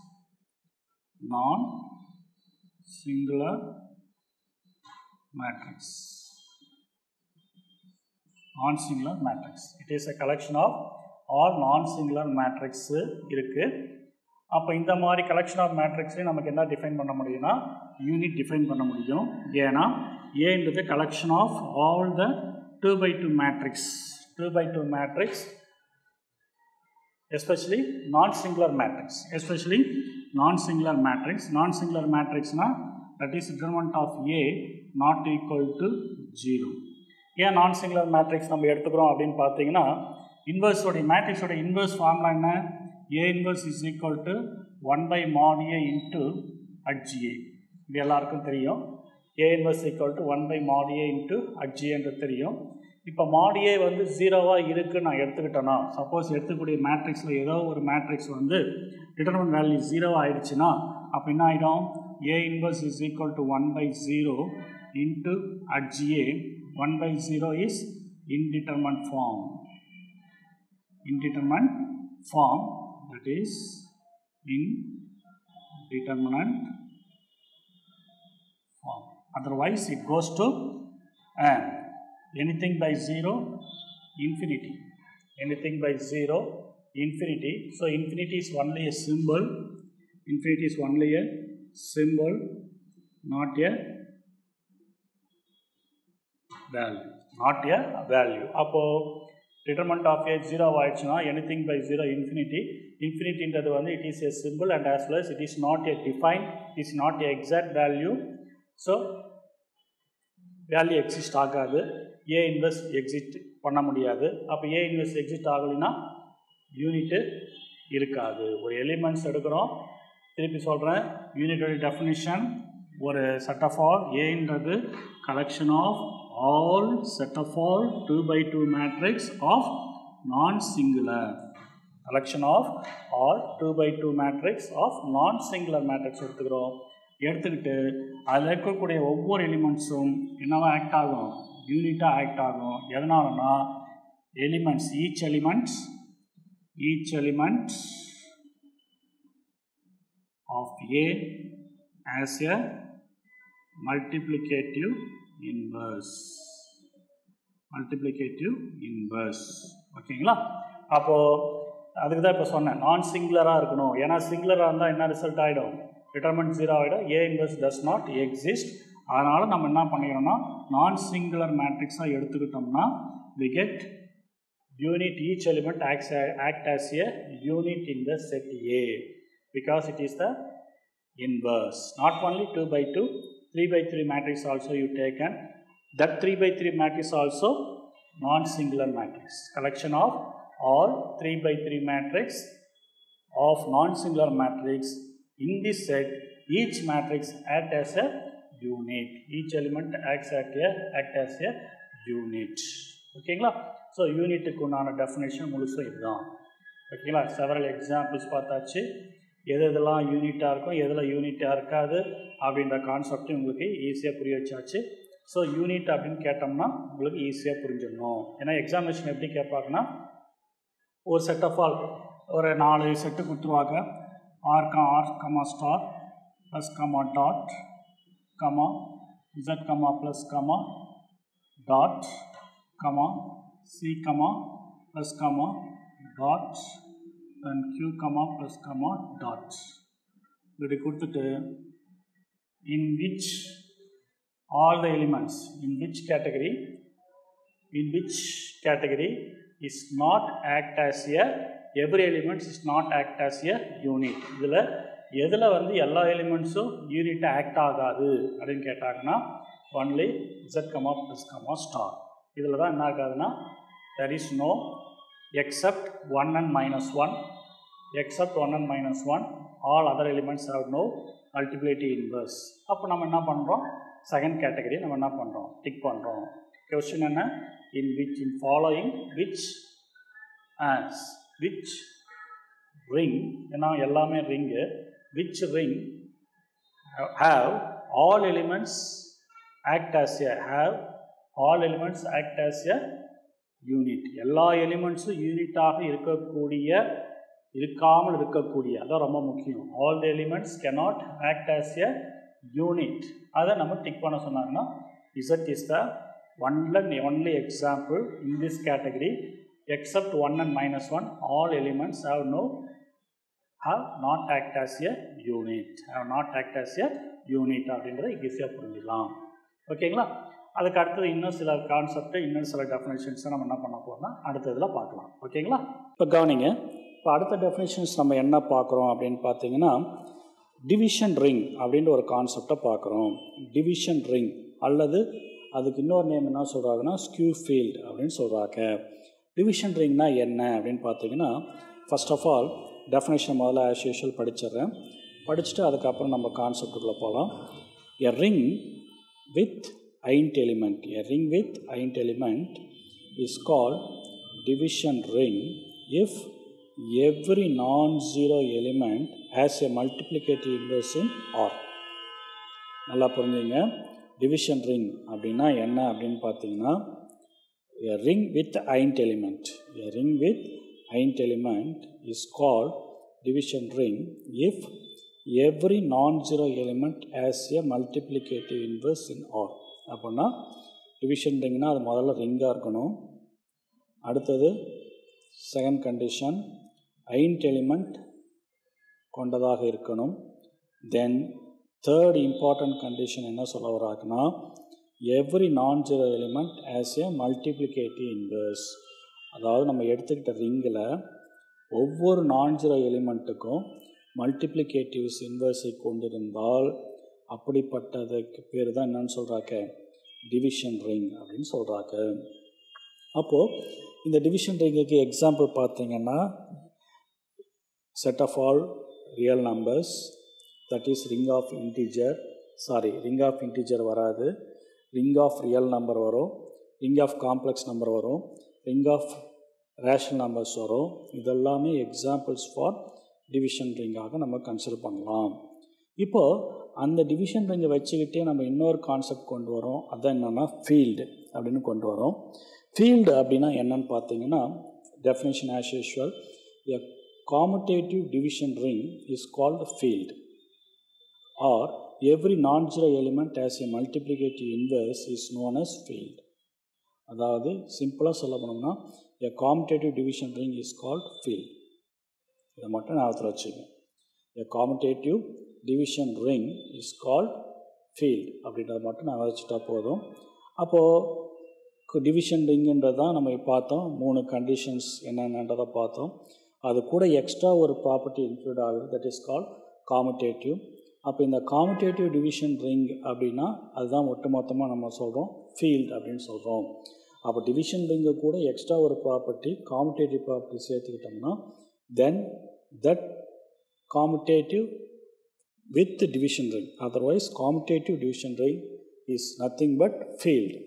Non-singular matrix. Non-singular matrix. It is a collection of all non-singular matrix இருக்கு. அப்போ இந்த மாதிரி collection of matrixல நமக்கு என்ன define பண்ண முடியும்னா யூனிட் டிஃபைன் பண்ண முடியும். ஏன்னா ஏன்றது collection of all the 2x2 matrix. 2x2 matrix, especially non-singular matrix. Non-singular matrix na that is determinant of A not equal to 0. ஏன் non-singular matrix நம்ம எடுத்துக்கிறோம் அப்படின்னு பார்த்தீங்கன்னா இன்வர்ஸோட மேட்ரிக்ஸோட இன்வர்ஸ் ஃபார்முலா என்ன, A inverse is equal to 1 by mod A into HA. இது எல்லாருக்கும் தெரியும். A inverse equal to 1 by mod A into HA என்று தெரியும். இப்போ mod A வந்து 0வாக இருக்குன்னு நான் எடுத்துக்கிட்டேன்னா, சப்போஸ் எடுத்துக்கூடிய மேட்ரிக்ஸில் ஏதோ ஒரு மேட்ரிக்ஸ் வந்து டிட்டர்மினன்ட் வேல்யூ 0 ஆகிடுச்சுன்னா அப்போ என்ன ஆகிடும், A inverse is equal to 1 by 0 into HA. 1 by 0 is indeterminate form. That is indeterminate form. Otherwise it goes to anything by 0 infinity. Anything by 0 infinity. So infinity is only a symbol. Not a value. அப்போ determinant of A 0 ஆயிடுச்சுன்னா anything by 0 infinity. Infinityன்றது வந்து it is a symbol and as well as it is not a defined, it is not a exact value. So value exist ஆகாது. A inverse exist பண்ண முடியாது. அப்போ A inverse exist ஆகலைன்னா unit இருக்காது. ஒரு elements எடுக்கிறோம், திருப்பி சொல்கிறேன், யூனிட்டோட டெஃபினிஷன் ஒரு செட் ஆஃப் ஆல் ஏன்றது collection of all set of all 2x2 matrix of non-singular. Collection of all 2x2 matrix of non-singular matrix எடுத்துக்கிட்டு அதில் இருக்கக்கூடிய ஒவ்வொரு எலிமெண்ட்ஸும் என்னவா ஆக்ட் ஆகும், யூனிட்டாக ஆக்ட் ஆகும். எதனாலனா elements each element of A as a multiplicative inverse. ஓகேங்களா? அப்போது அதுக்கு தான் இப்போ சொன்னேன் நான் சிங்குலராக இருக்கணும். ஏன்னா சிங்குலராக இருந்தால் என்ன ரிசல்ட் ஆகிடும், டிட்டர்மினன்ட் 0 ஆகிடும். A inverse does not exist. அதனால் நம்ம என்ன பண்ணிக்கிறோம்னா நான் சிங்குலர் மேட்ரிக்ஸாக எடுத்துக்கிட்டோம்னா we get unit, each element act as a unit in the set A because it is the inverse. Not only 2x2, 3x3 matrix also you taken. That 3x3 matrix also non-singular matrix. Collection of all 3x3 matrix of non-singular matrix in this set. Each matrix act as a unit. Each element act as a unit. ஓகேங்களா? So யூனிட்டுக்கு உண்டான definition முழுசும் இதுதான். ஓகேங்களா? Several examples பார்த்தாச்சு. எதெல்லாம் யூனிட்டாக இருக்கும், எதில் யூனிட்டாக இருக்காது அப்படின்ற கான்செப்டையும் உங்களுக்கு ஈஸியாக புரிய வச்சாச்சு. ஸோ யூனிட் அப்படின்னு கேட்டோம்னா உங்களுக்கு ஈஸியாக புரிஞ்சிடணும். ஏன்னா எக்ஸாமினேஷன் எப்படி கேட்பாங்கன்னா ஒரு செட் ஆஃப் ஆல் ஒரு 4 செட்டு கொடுத்துருவாங்க. R comma star plus comma dot comma Z comma plus comma dot comma C comma plus comma dot and q comma plus comma dot. இப்படி கொடுத்துட்டு in which all the elements in which category is not act as a every element is not act as a unit. இதில் எதில் வந்து எல்லா எலிமெண்ட்ஸும் யூனிட்டாக act ஆகாது அப்படின்னு கேட்டாங்கன்னா only z comma plus comma star. இதில் தான் என்ன ஆகாதுன்னா there is no except 1 and minus 1, except 1 and minus 1 all other elements have no multiplicity inverse. அப்போ நம்ம என்ன பண்ணுறோம், செகண்ட் கேட்டகரி நம்ம என்ன பண்ணுறோம், டிக் பண்ணுறோம். கொஸ்டின் என்ன, in which in following which as which ring, ஏன்னா எல்லாமே ring, which ring have all elements act as a unit. எல்லா எலிமெண்ட்ஸும் யூனிட்டாக இருக்காமல் இருக்கக்கூடிய, அதான் ரொம்ப முக்கியம். All the elements cannot act as a unit. அதை நம்ம டிக் பண்ண சொன்னாங்கன்னா Z is the only example in this category except 1 and minus 1 all elements have not act as a unit, அப்படின்றத ஈஸியாக புரிஞ்சிடலாம். ஓகேங்களா? அதுக்கு அடுத்தது இன்னும் சில கான்செப்ட், இன்னும் சில டெஃபினேஷன்ஸை நம்ம என்ன பண்ண போகிறோம்னா அடுத்ததில் பார்க்கலாம். ஓகேங்களா? இப்போ கவனிங்க, இப்போ அடுத்த டெஃபினேஷன்ஸ் நம்ம என்ன பார்க்குறோம் அப்படின்னு பார்த்தீங்கன்னா டிவிஷன் ரிங் அப்படின்ற ஒரு கான்செப்டை பார்க்குறோம். டிவிஷன் ரிங் அல்லது அதுக்கு இன்னொரு நேம் என்ன சொல்கிறாங்கன்னா ஸ்கியூ ஃபீல்டு அப்படின்னு சொல்கிறாங்க. டிவிஷன் ரிங்னா என்ன அப்படின்னு பார்த்தீங்கன்னா ஃபர்ஸ்ட் ஆஃப் ஆல் டெஃபினேஷன் முதல்ல ஆஸ் யூஷுவல் படிச்சிடுறேன். படிச்சுட்டு அதுக்கப்புறம் நம்ம கான்செப்டுக்குள்ளே போகலாம். A ring with identity element, a ring with identity element is called division ring if every non-zero element has a multiplicative inverse in R. நல்லா புரிஞ்சுங்க. டிவிஷன் ரிங் அப்படின்னா என்ன அப்படின்னு பார்த்தீங்கன்னா a ring with int element, a ring with int element is called division ring if every non-zero element has a multiplicative inverse in R. அப்படின்னா division ரிங்னா அது முதல்ல ரிங்காக இருக்கணும். அடுத்தது செகண்ட் கண்டிஷன் ஐன்ட் எலிமெண்ட் கொண்டதாக இருக்கணும். தென் தேர்ட் இம்பார்ட்டன்ட் கண்டிஷன் என்ன சொல்ல வராங்கன்னா every non zero element as a multiplicative inverse. அதாவது நம்ம எடுத்துக்கிட்ட ரிங்கில் ஒவ்வொரு நான் ஜீரோ எலிமெண்ட்டுக்கும் மல்டிப்ளிகேட்டிவ்ஸ் இன்வர்ஸை கொண்டிருந்தால் அப்படிப்பட்டதுக்கு பேர் தான் என்னன்னு சொல்கிறாங்க, டிவிஷன் ரிங் அப்படின்னு சொல்கிறாங்க. அப்போது இந்த டிவிஷன் ரிங்குக்கு எக்ஸாம்பிள் பார்த்தீங்கன்னா set of all real numbers, that is ring of integer வராது, ரிங் ஆஃப் ரியல் நம்பர் வரும், ரிங் ஆஃப் காம்ப்ளெக்ஸ் நம்பர் வரும், ரிங் ஆஃப் ரேஷனல் நம்பர்ஸ் வரும். இதெல்லாமே எக்ஸாம்பிள்ஸ் ஃபார் டிவிஷன் ரிங்காக நம்ம கன்சிடர் பண்ணலாம். இப்போது அந்த டிவிஷன் ரிங்கை வச்சுக்கிட்டே நம்ம இன்னொரு கான்செப்ட் கொண்டு வரோம். அதான் என்னென்னா ஃபீல்டு அப்படின்னு கொண்டு வரோம். ஃபீல்டு அப்படின்னா என்னன்னு பார்த்தீங்கன்னா definition as usual a commutative division ring is called field or every non-zero element has a multiplicative inverse is known as field. அதாவது சிம்பிளாக சொல்ல போனோம்னா a commutative division ring is called field. இதை மட்டும் ஞாபகத்தில் வச்சுக்கோங்க. a commutative division ring is called field அப்படின்றத மட்டும் நான் வச்சுட்டா போதும். அப்போது டிவிஷன் ரிங்குன்றது தான் நம்ம பார்த்தோம். 3 கண்டிஷன்ஸ் என்னென்னன்றதை பார்த்தோம். அது கூட எக்ஸ்ட்ரா ஒரு ப்ராப்பர்ட்டி இன்க்ளூட் ஆகுது, தட் இஸ் கால்ட் காமுடேட்டிவ். அப்போ இந்த காமுடேட்டிவ் டிவிஷன் ரிங் அப்படின்னா அதுதான் ஒட்டுமொத்தமாக நம்ம சொல்கிறோம் ஃபீல்டு அப்படின்னு சொல்கிறோம். அப்போ டிவிஷன் ரிங்கு கூட எக்ஸ்ட்ரா ஒரு ப்ராப்பர்ட்டி காமுடேட்டிவ் ப்ராப்பர்ட்டி சேர்த்துக்கிட்டோம்னா then that commutative with division ring, otherwise commutative division ring is nothing but field,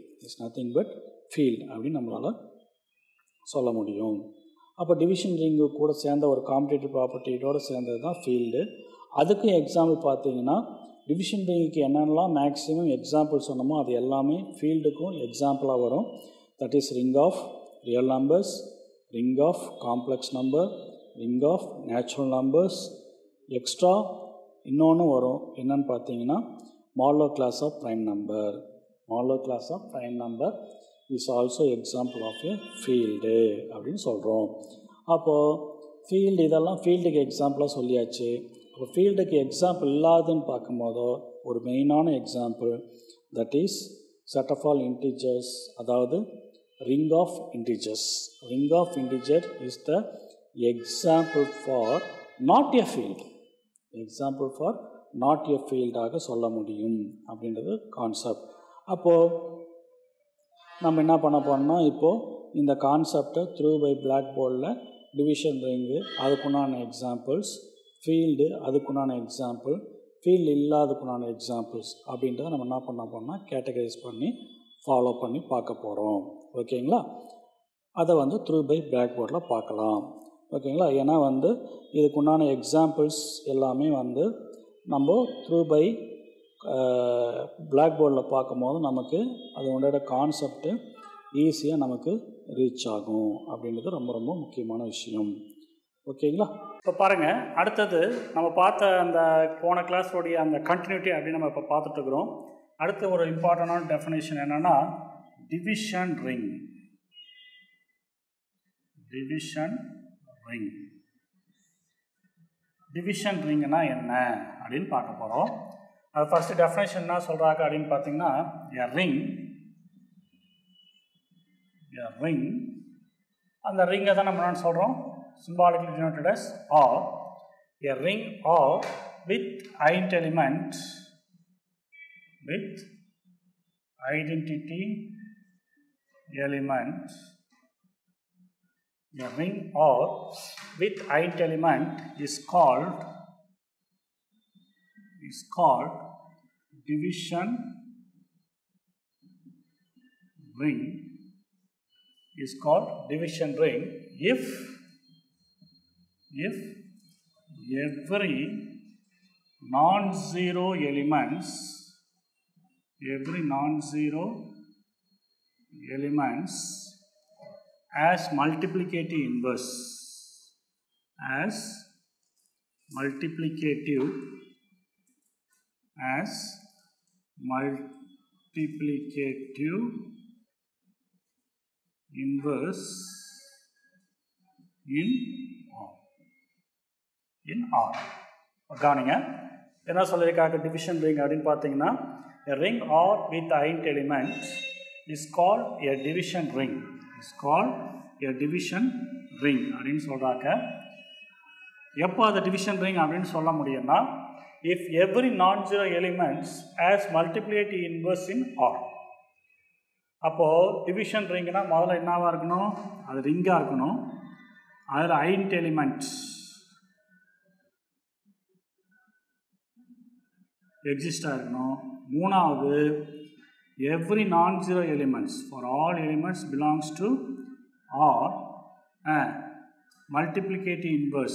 அப்படின்னு நம்மளால் சொல்ல முடியும். அப்போ டிவிஷன் ரிங்கு கூட சேர்ந்த ஒரு காம்படேட்டிவ் ப்ராப்பர்ட்டியோடு சேர்ந்தது தான் ஃபீல்டு. அதுக்கும் எக்ஸாம்பிள் பார்த்தீங்கன்னா டிவிஷன் ரிங்குக்கு என்னென்னலாம் மேக்ஸிமம் எக்ஸாம்பிள் சொன்னோமோ அது எல்லாமே ஃபீல்டுக்கும் எக்ஸாம்பிளாக வரும். That is ring of real numbers, ring of complex number, ring of natural numbers. Extra இன்னொன்று வரும் என்னன்னு பார்த்தீங்கன்னா modulo class of prime number. Modulo class of prime number is also example of a field அப்படின்னு சொல்கிறோம். அப்போது field இதெல்லாம் ஃபீல்டுக்கு எக்ஸாம்பிளாக சொல்லியாச்சு. அப்போ ஃபீல்டுக்கு எக்ஸாம்பிள் இல்லாதுன்னு பார்க்கும்போதோ ஒரு மெயினான example that is set of all இன்டிஜர்ஸ், அதாவது ரிங் ஆஃப் இன்டிஜர்ஸ். Ring of integer is the example for not a field, example for not a ஃபீல்டாக சொல்ல முடியும் அப்படின்றது கான்செப்ட். அப்போது நம்ம என்ன பண்ண போகிறோம்னா இப்போது இந்த கான்செப்டை த்ரூ பை பிளாக் போர்டில் டிவிஷன் ரிங்கு அதுக்குண்டான எக்ஸாம்பிள்ஸ், ஃபீல்டு அதுக்குண்டான எக்ஸாம்பிள், ஃபீல்டு இல்லாததுக்குண்டான எக்ஸாம்பிள்ஸ் அப்படின்றத நம்ம என்ன பண்ண போனால் கேட்டகரைஸ் பண்ணி ஃபாலோ பண்ணி பார்க்க போகிறோம். ஓகேங்களா? அதை வந்து த்ரூ பை பிளாக் போர்டில் பார்க்கலாம். ஓகேங்களா? ஏன்னா வந்து இதுக்குண்டான எக்ஸாம்பிள்ஸ் எல்லாமே வந்து நம்ம த்ரூ பை பிளாக் போர்டில் பார்க்கும்போது நமக்கு அதோட கான்செப்ட்டு ஈஸியாக நமக்கு ரீச் ஆகும் அப்படின்றது ரொம்ப ரொம்ப முக்கியமான விஷயம். ஓகேங்களா? இப்போ பாருங்கள், அடுத்தது நம்ம பார்த்த அந்த போன கிளாஸோடைய அந்த கண்டினியூட்டி அப்படின்னு நம்ம இப்போ பார்த்துட்ருக்குறோம். அடுத்த ஒரு இம்பார்ட்டண்டான டெஃபினேஷன் என்னென்னா division ring. Division ring. Division ரிங்னா என்ன அப்படின்னு பார்க்க போகிறோம். அது ஃபஸ்ட்டு டெஃபினேஷன் என்ன சொல்கிறாங்க அப்படின்னு பார்த்தீங்கன்னா, எ ரிங் அந்த ரிங்கை தான் நம்ம என்ன சொல்கிறோம், symbolically denoted as or, a ring or with identity element, a ring or with identity element is called division ring. Is called division ring if every non-zero elements as multiplicative inverse, inverse in R. கவனிங்க, என்ன சொல்லியிருக்காங்க division ring அப்படின்னு பார்த்தீங்கன்னா, a ring or with identity element is called a division ring. அப்படின்னு சொல்கிறாங்க. எப்போ அது division ring அப்படின்னு சொல்ல முடியும்னா, if every non-zero elements has multiplicative inverse in R. அப்போது டிவிஷன் ரிங்னா முதல்ல என்னவாக இருக்கணும், அது ரிங்காக இருக்கணும், அதில் ஐடென்டி எலிமெண்ட்ஸ் எக்ஸிஸ்டாக இருக்கணும். மூணாவது, every non zero elements for all elements belongs to R multiplicative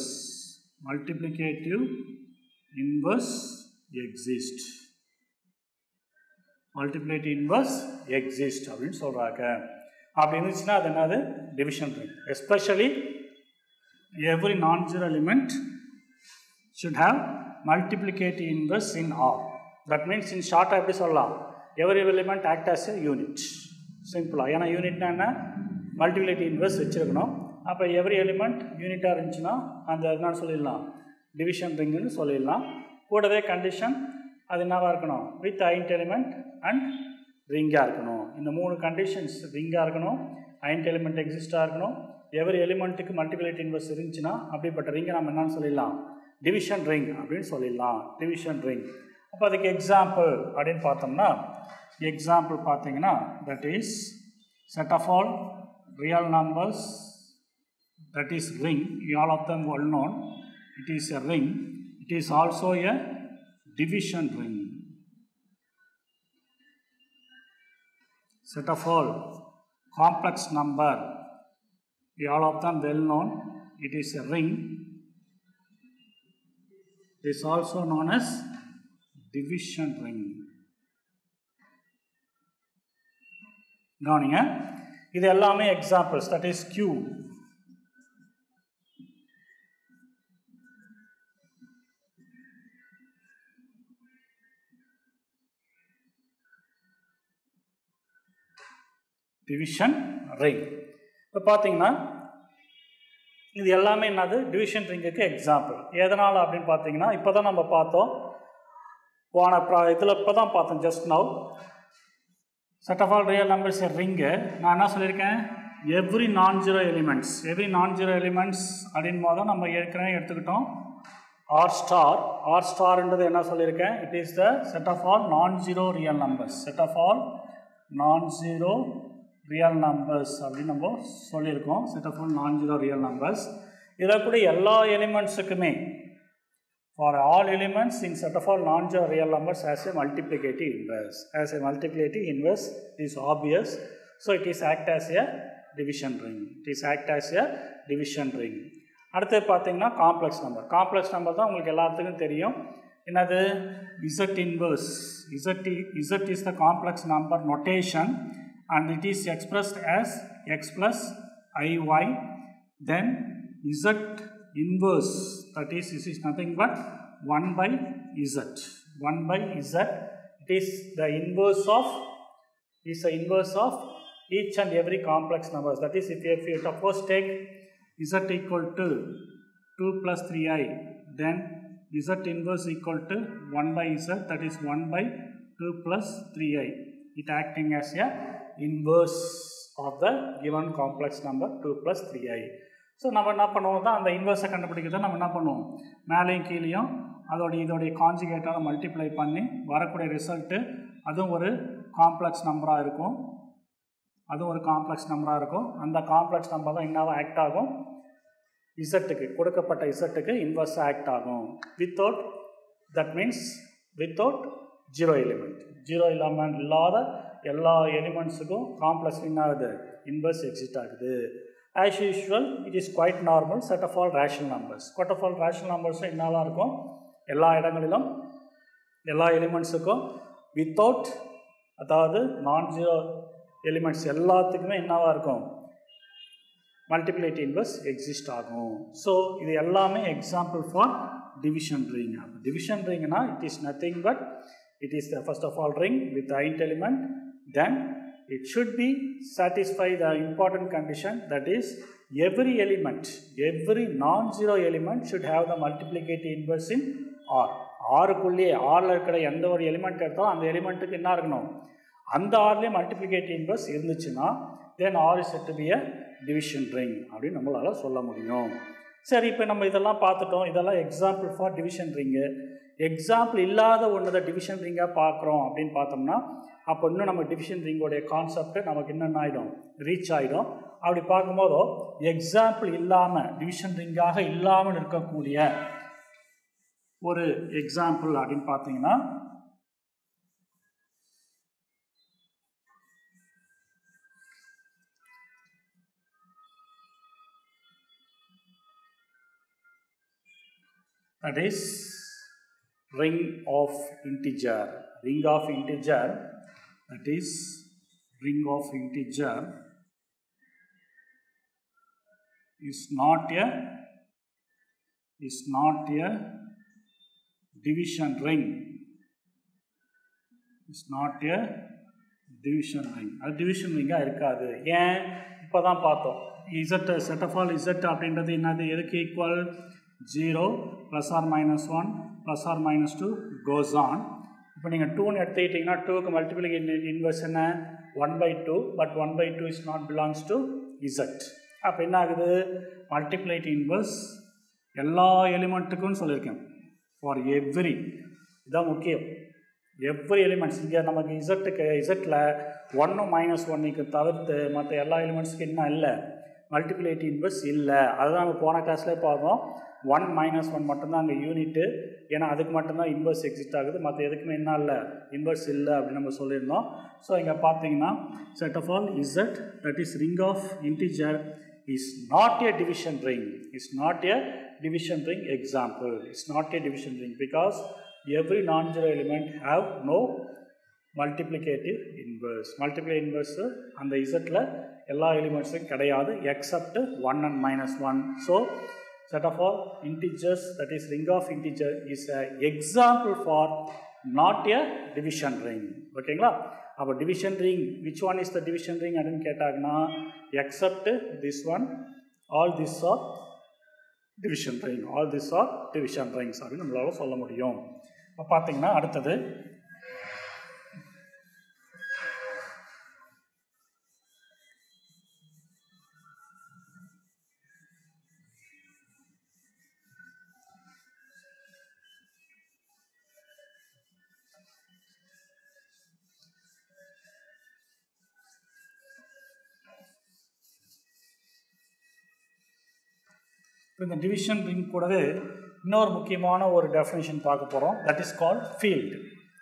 inverse exist. Multiplicative inverse exist அப்படின்னு சொல்கிறாங்க. அப்படி இருந்துச்சுன்னா அது என்னது division ring. Especially every non zero element should have multiplicative inverse in R. That means in short எப்படி சொல்லலாம், every element act as a unit. சிம்பிளாக, ஏன்னா யூனிட்னா என்ன, மல்டிப்ளிகேட்டிவ் இன்வர்ஸ் வச்சுருக்கணும். அப்போ எவ்ரி எலிமெண்ட் யூனிட்டாக இருந்துச்சுன்னா அந்த என்னன்னு சொல்லிடலாம், டிவிஷன் ரிங்குன்னு சொல்லிடலாம். கூடவே கண்டிஷன் அது என்னவாக இருக்கணும், வித் ஐடென்டி எலிமெண்ட் அண்ட் ரிங்காக இருக்கணும். இந்த மூணு கண்டிஷன்ஸ் ரிங்காக இருக்கணும், ஐடென்டி எலிமெண்ட் எக்ஸிஸ்டாக இருக்கணும், எவ்ரி எலிமெண்ட்டுக்கு மல்டிப்ளிகேட்டிவ் இன்வர்ஸ் இருந்துச்சுன்னா அப்படிப்பட்ட ரிங்கை நம்ம என்னன்னு சொல்லிடலாம், டிவிஷன் ரிங் அப்படின்னு சொல்லிடலாம். Division ring. அப்போ அதுக்கு எக்ஸாம்பிள் அப்படின்னு பார்த்தோம்னா, எக்ஸாம்பிள் பார்த்தீங்கன்னா that is set of all real numbers, that is ring, all of them well known, it is a ring, it is also a division ring. Set of all complex number, all of them well known, it is a ring, it is also known as division ring. கவனிங்க, இது எல்லாமே examples. That is Q, division ring. இப்போ பார்த்தீங்கன்னா இது எல்லாமே என்னது division ரிங்குக்கு example. எதனால் அப்படின்னு பார்த்தீங்கன்னா, இப்போ தான் நம்ம பார்த்தோம், போன இதில் இப்போ தான் பார்த்தோம், just now set of all real numbers ring. நான் என்ன சொல்லியிருக்கேன், எவ்ரி நான் ஜீரோ எலிமெண்ட்ஸ் அப்படின் போது நம்ம ஏற்கனவே எடுத்துக்கிட்டோம் ஆர் ஸ்டார்ன்றது என்ன சொல்லியிருக்கேன், it is the set of all non zero real numbers, அப்படின்னு நம்ம சொல்லியிருக்கோம். Set of all non zero real numbers. இதில் கூட எல்லா எலிமெண்ட்ஸுக்குமே for all elements in set of all non-zero real numbers as a multiplicative inverse. As a multiplicative inverse is obvious. So it is act as a division ring. It is act as a division ring. அடுத்து பார்த்தீங்கன்னா complex number. Complex number தான் உங்களுக்கு எல்லாத்துக்கும் தெரியும். என்னது? Z inverse. Z is the complex number notation and it is expressed as x plus iy. Then Z inverse, that is, this is nothing but 1 by z. 1 by z. It is the inverse of each and every complex numbers. That is, if you suppose take z equal to 2 plus 3i, then z inverse equal to 1 by z, that is 1 by 2 plus 3i. It acting as a inverse of the given complex number 2 plus 3i. So நம்ம என்ன பண்ணுவோம் தான் அந்த இன்வெர்ஸை கண்டுபிடிக்கிறத நம்ம என்ன பண்ணுவோம், மேலேயும் கீழேயும் இதோடைய கான்ஜுகேட்டால் மல்டிப்ளை பண்ணி வரக்கூடிய ரிசல்ட்டு அதுவும் ஒரு காம்ப்ளெக்ஸ் நம்பராக இருக்கும். அந்த காம்ப்ளெக்ஸ் நம்பர் தான் என்னவா ஆக்ட் ஆகும், இசட்டுக்கு கொடுக்கப்பட்ட இசட்டுக்கு இன்வெர்ஸாக ஆக்ட் ஆகும். That means without zero element. Zero இல்லாத எல்லா எலிமெண்ட்ஸுக்கும் காம்ப்ளெக்ஸ் என்ன ஆகுது, இன்வெர்ஸ் எக்ஸிஸ்ட் ஆகுது. As usual, it is quite normal set of all rational numbers. Set of all rational numbers என்னவா இருக்கும், எல்லா இடங்களிலும் எல்லா எலிமெண்ட்ஸுக்கும் வித்தவுட், அதாவது நான் ஜீரோ எலிமெண்ட்ஸ் எல்லாத்துக்குமே என்னவா இருக்கும், மல்டிப்ளிகேட்டிவ் இன்வெர்ஸ் எக்ஸிஸ்ட் ஆகும். ஸோ இது எல்லாமே example for division ring. Division ரிங்னா it is nothing but it is the first of all ring with ith element. Then it should be satisfy the important condition, that is every non-zero element should have the multiplicative inverse in R. ஆறுக்குள்ளே ஆறில் இருக்கிற எந்த ஒரு element எடுத்தாலும் அந்த எலிமெண்ட்டுக்கு என்ன இருக்கணும், அந்த ஆர்லேயே மல்டிப்ளிகேட்டிவ் இன்வெர்ஸ் இருந்துச்சுன்னா தென் R is said to be a division ring அப்படின்னு நம்மளால் சொல்ல முடியும். சரி, இப்போ நம்ம இதெல்லாம் பார்த்துட்டோம். இதெல்லாம் example for division ring. Example இல்லாத ஒன்று தான் டிவிஷன் ரிங்காக பார்க்குறோம் அப்படின்னு பார்த்தோம்னா அப்போ இன்னும் நம்ம டிவிஷன் ரிங்கோடைய கான்செப்ட் நமக்கு என்னென்ன ஆகிடும், ரீச் ஆகிடும். அப்படி பார்க்கும்போதோ எக்ஸாம்பிள் இல்லாமல் டிவிஷன் ரிங்காக இல்லாமல் இருக்கக்கூடிய ஒரு எக்ஸாம்பிள் அப்படின்னு பார்த்தீங்கன்னா that is ring of integer. That is ring of integer is not a division ring. அது டிவிஷன் ரிங்காக இருக்காது. ஏன், இப்போ தான் பார்த்தோம். செட் ஆஃப் ஆல் இசட் அப்படின்றது என்னது, எதுக்கு equal, 0 + or -1 + or -2 goes on. இப்போ நீங்கள் 2ன்னு எடுத்துக்கிட்டிங்கன்னா 2க்கு மல்டிப்ளிகேட்டிவ் இன்வெர்ஸ் என்ன, 1/2. But 1/2 is not belongs to Z. அப்போ என்ன ஆகுது, மல்டிப்ளிகேட்டிவ் இன்வெர்ஸ் எல்லா எலிமெண்ட்டுக்கும் சொல்லியிருக்கேன். ஃபார் எவ்ரி, இதுதான் முக்கியம், எவ்ரி எலிமெண்ட்ஸ். இங்கே நமக்கு இசட்டில் 1 - 1க்கு தவிர்த்து மற்ற எல்லா எலிமெண்ட்ஸுக்கு என்ன இல்லை, மல்டிப்ளிகேட்டிவ் இன்வெர்ஸ் இல்லை. அதுதான் நம்ம போன கிளாஸ்லேயே பார்த்தோம். 1 - 1 மட்டும்தான் அங்கே யூனிட்டு, ஏன்னா அதுக்கு மட்டும்தான் இன்வெர்ஸ் எக்ஸிஸ்ட் ஆகுது, மற்ற எதுக்குமே என்ன இல்லை, இன்வெர்ஸ் இல்லை அப்படின்னு நம்ம சொல்லியிருந்தோம். ஸோ இங்கே பார்த்தீங்கன்னா set of all Z, that is ring of integer, is not a division ring. Example, it's not a division ring because every non-zero element have no multiplicative inverse. Multiplicative inverse அந்த இசட்டில் எல்லா எலிமெண்ட்ஸும் கிடையாது except 1 and -1. So set of all integers, that is ring of integer, is a example for not a division ring. ஓகேங்களா? அப்போ division ring, which one is the division ring அப்படின்னு கேட்டாங்கன்னா except this one, all these are division ring. All these are division rings அப்படின்னு நம்மளால சொல்ல முடியும். இப்போ பார்த்தீங்கன்னா அடுத்தது இப்போ இந்த டிவிஷன் ரிங் கூடவே இன்னொரு முக்கியமான ஒரு டெஃபினேஷன் பார்க்க போகிறோம். That is called field.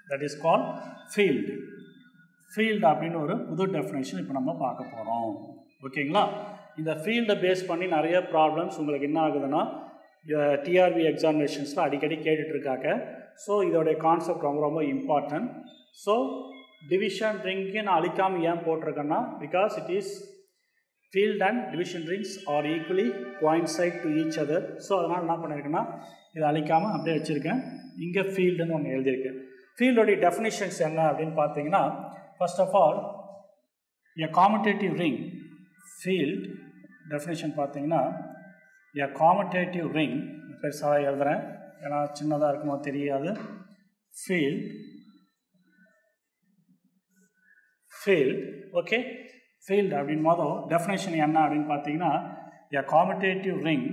Field அப்படின்னு ஒரு புது டெஃபினேஷன் இப்போ நம்ம பார்க்க போகிறோம். ஓகேங்களா? இந்த ஃபீல்டை பேஸ் பண்ணி நிறைய ப்ராப்ளம்ஸ் உங்களுக்கு என்ன ஆகுதுன்னா டிஆர்பி எக்ஸாமினேஷன்ஸில் அடிக்கடி கேட்டுட்ருக்காங்க. ஸோ இதோடைய கான்செப்ட் ரொம்ப ரொம்ப இம்பார்ட்டன்ட். ஸோ டிவிஷன் ரிங்கு நான் அழிக்காமல் ஏன் போட்டிருக்கேன்னா because it is field and division rings are equally coincide to each other. So அதனால் என்ன பண்ணியிருக்கேன்னா இதை அழிக்காமல் அப்படியே வச்சுருக்கேன். இங்கே ஃபீல்டுன்னு ஒன்று எழுதியிருக்கேன். ஃபீல்டோடைய டெஃபினிஷன்ஸ் என்ன அப்படின்னு பார்த்தீங்கன்னா, first of all a commutative ring field definition பார்த்தீங்கன்னா எ காமுடேட்டிவ் ரிங் பெருசாக எழுதுகிறேன் ஏன்னா சின்னதாக இருக்குமோ தெரியாது. Field okay. ஃபீல்டு அப்படின் போதும் டெஃபினேஷன் என்ன அப்படின்னு பார்த்தீங்கன்னா a commutative ring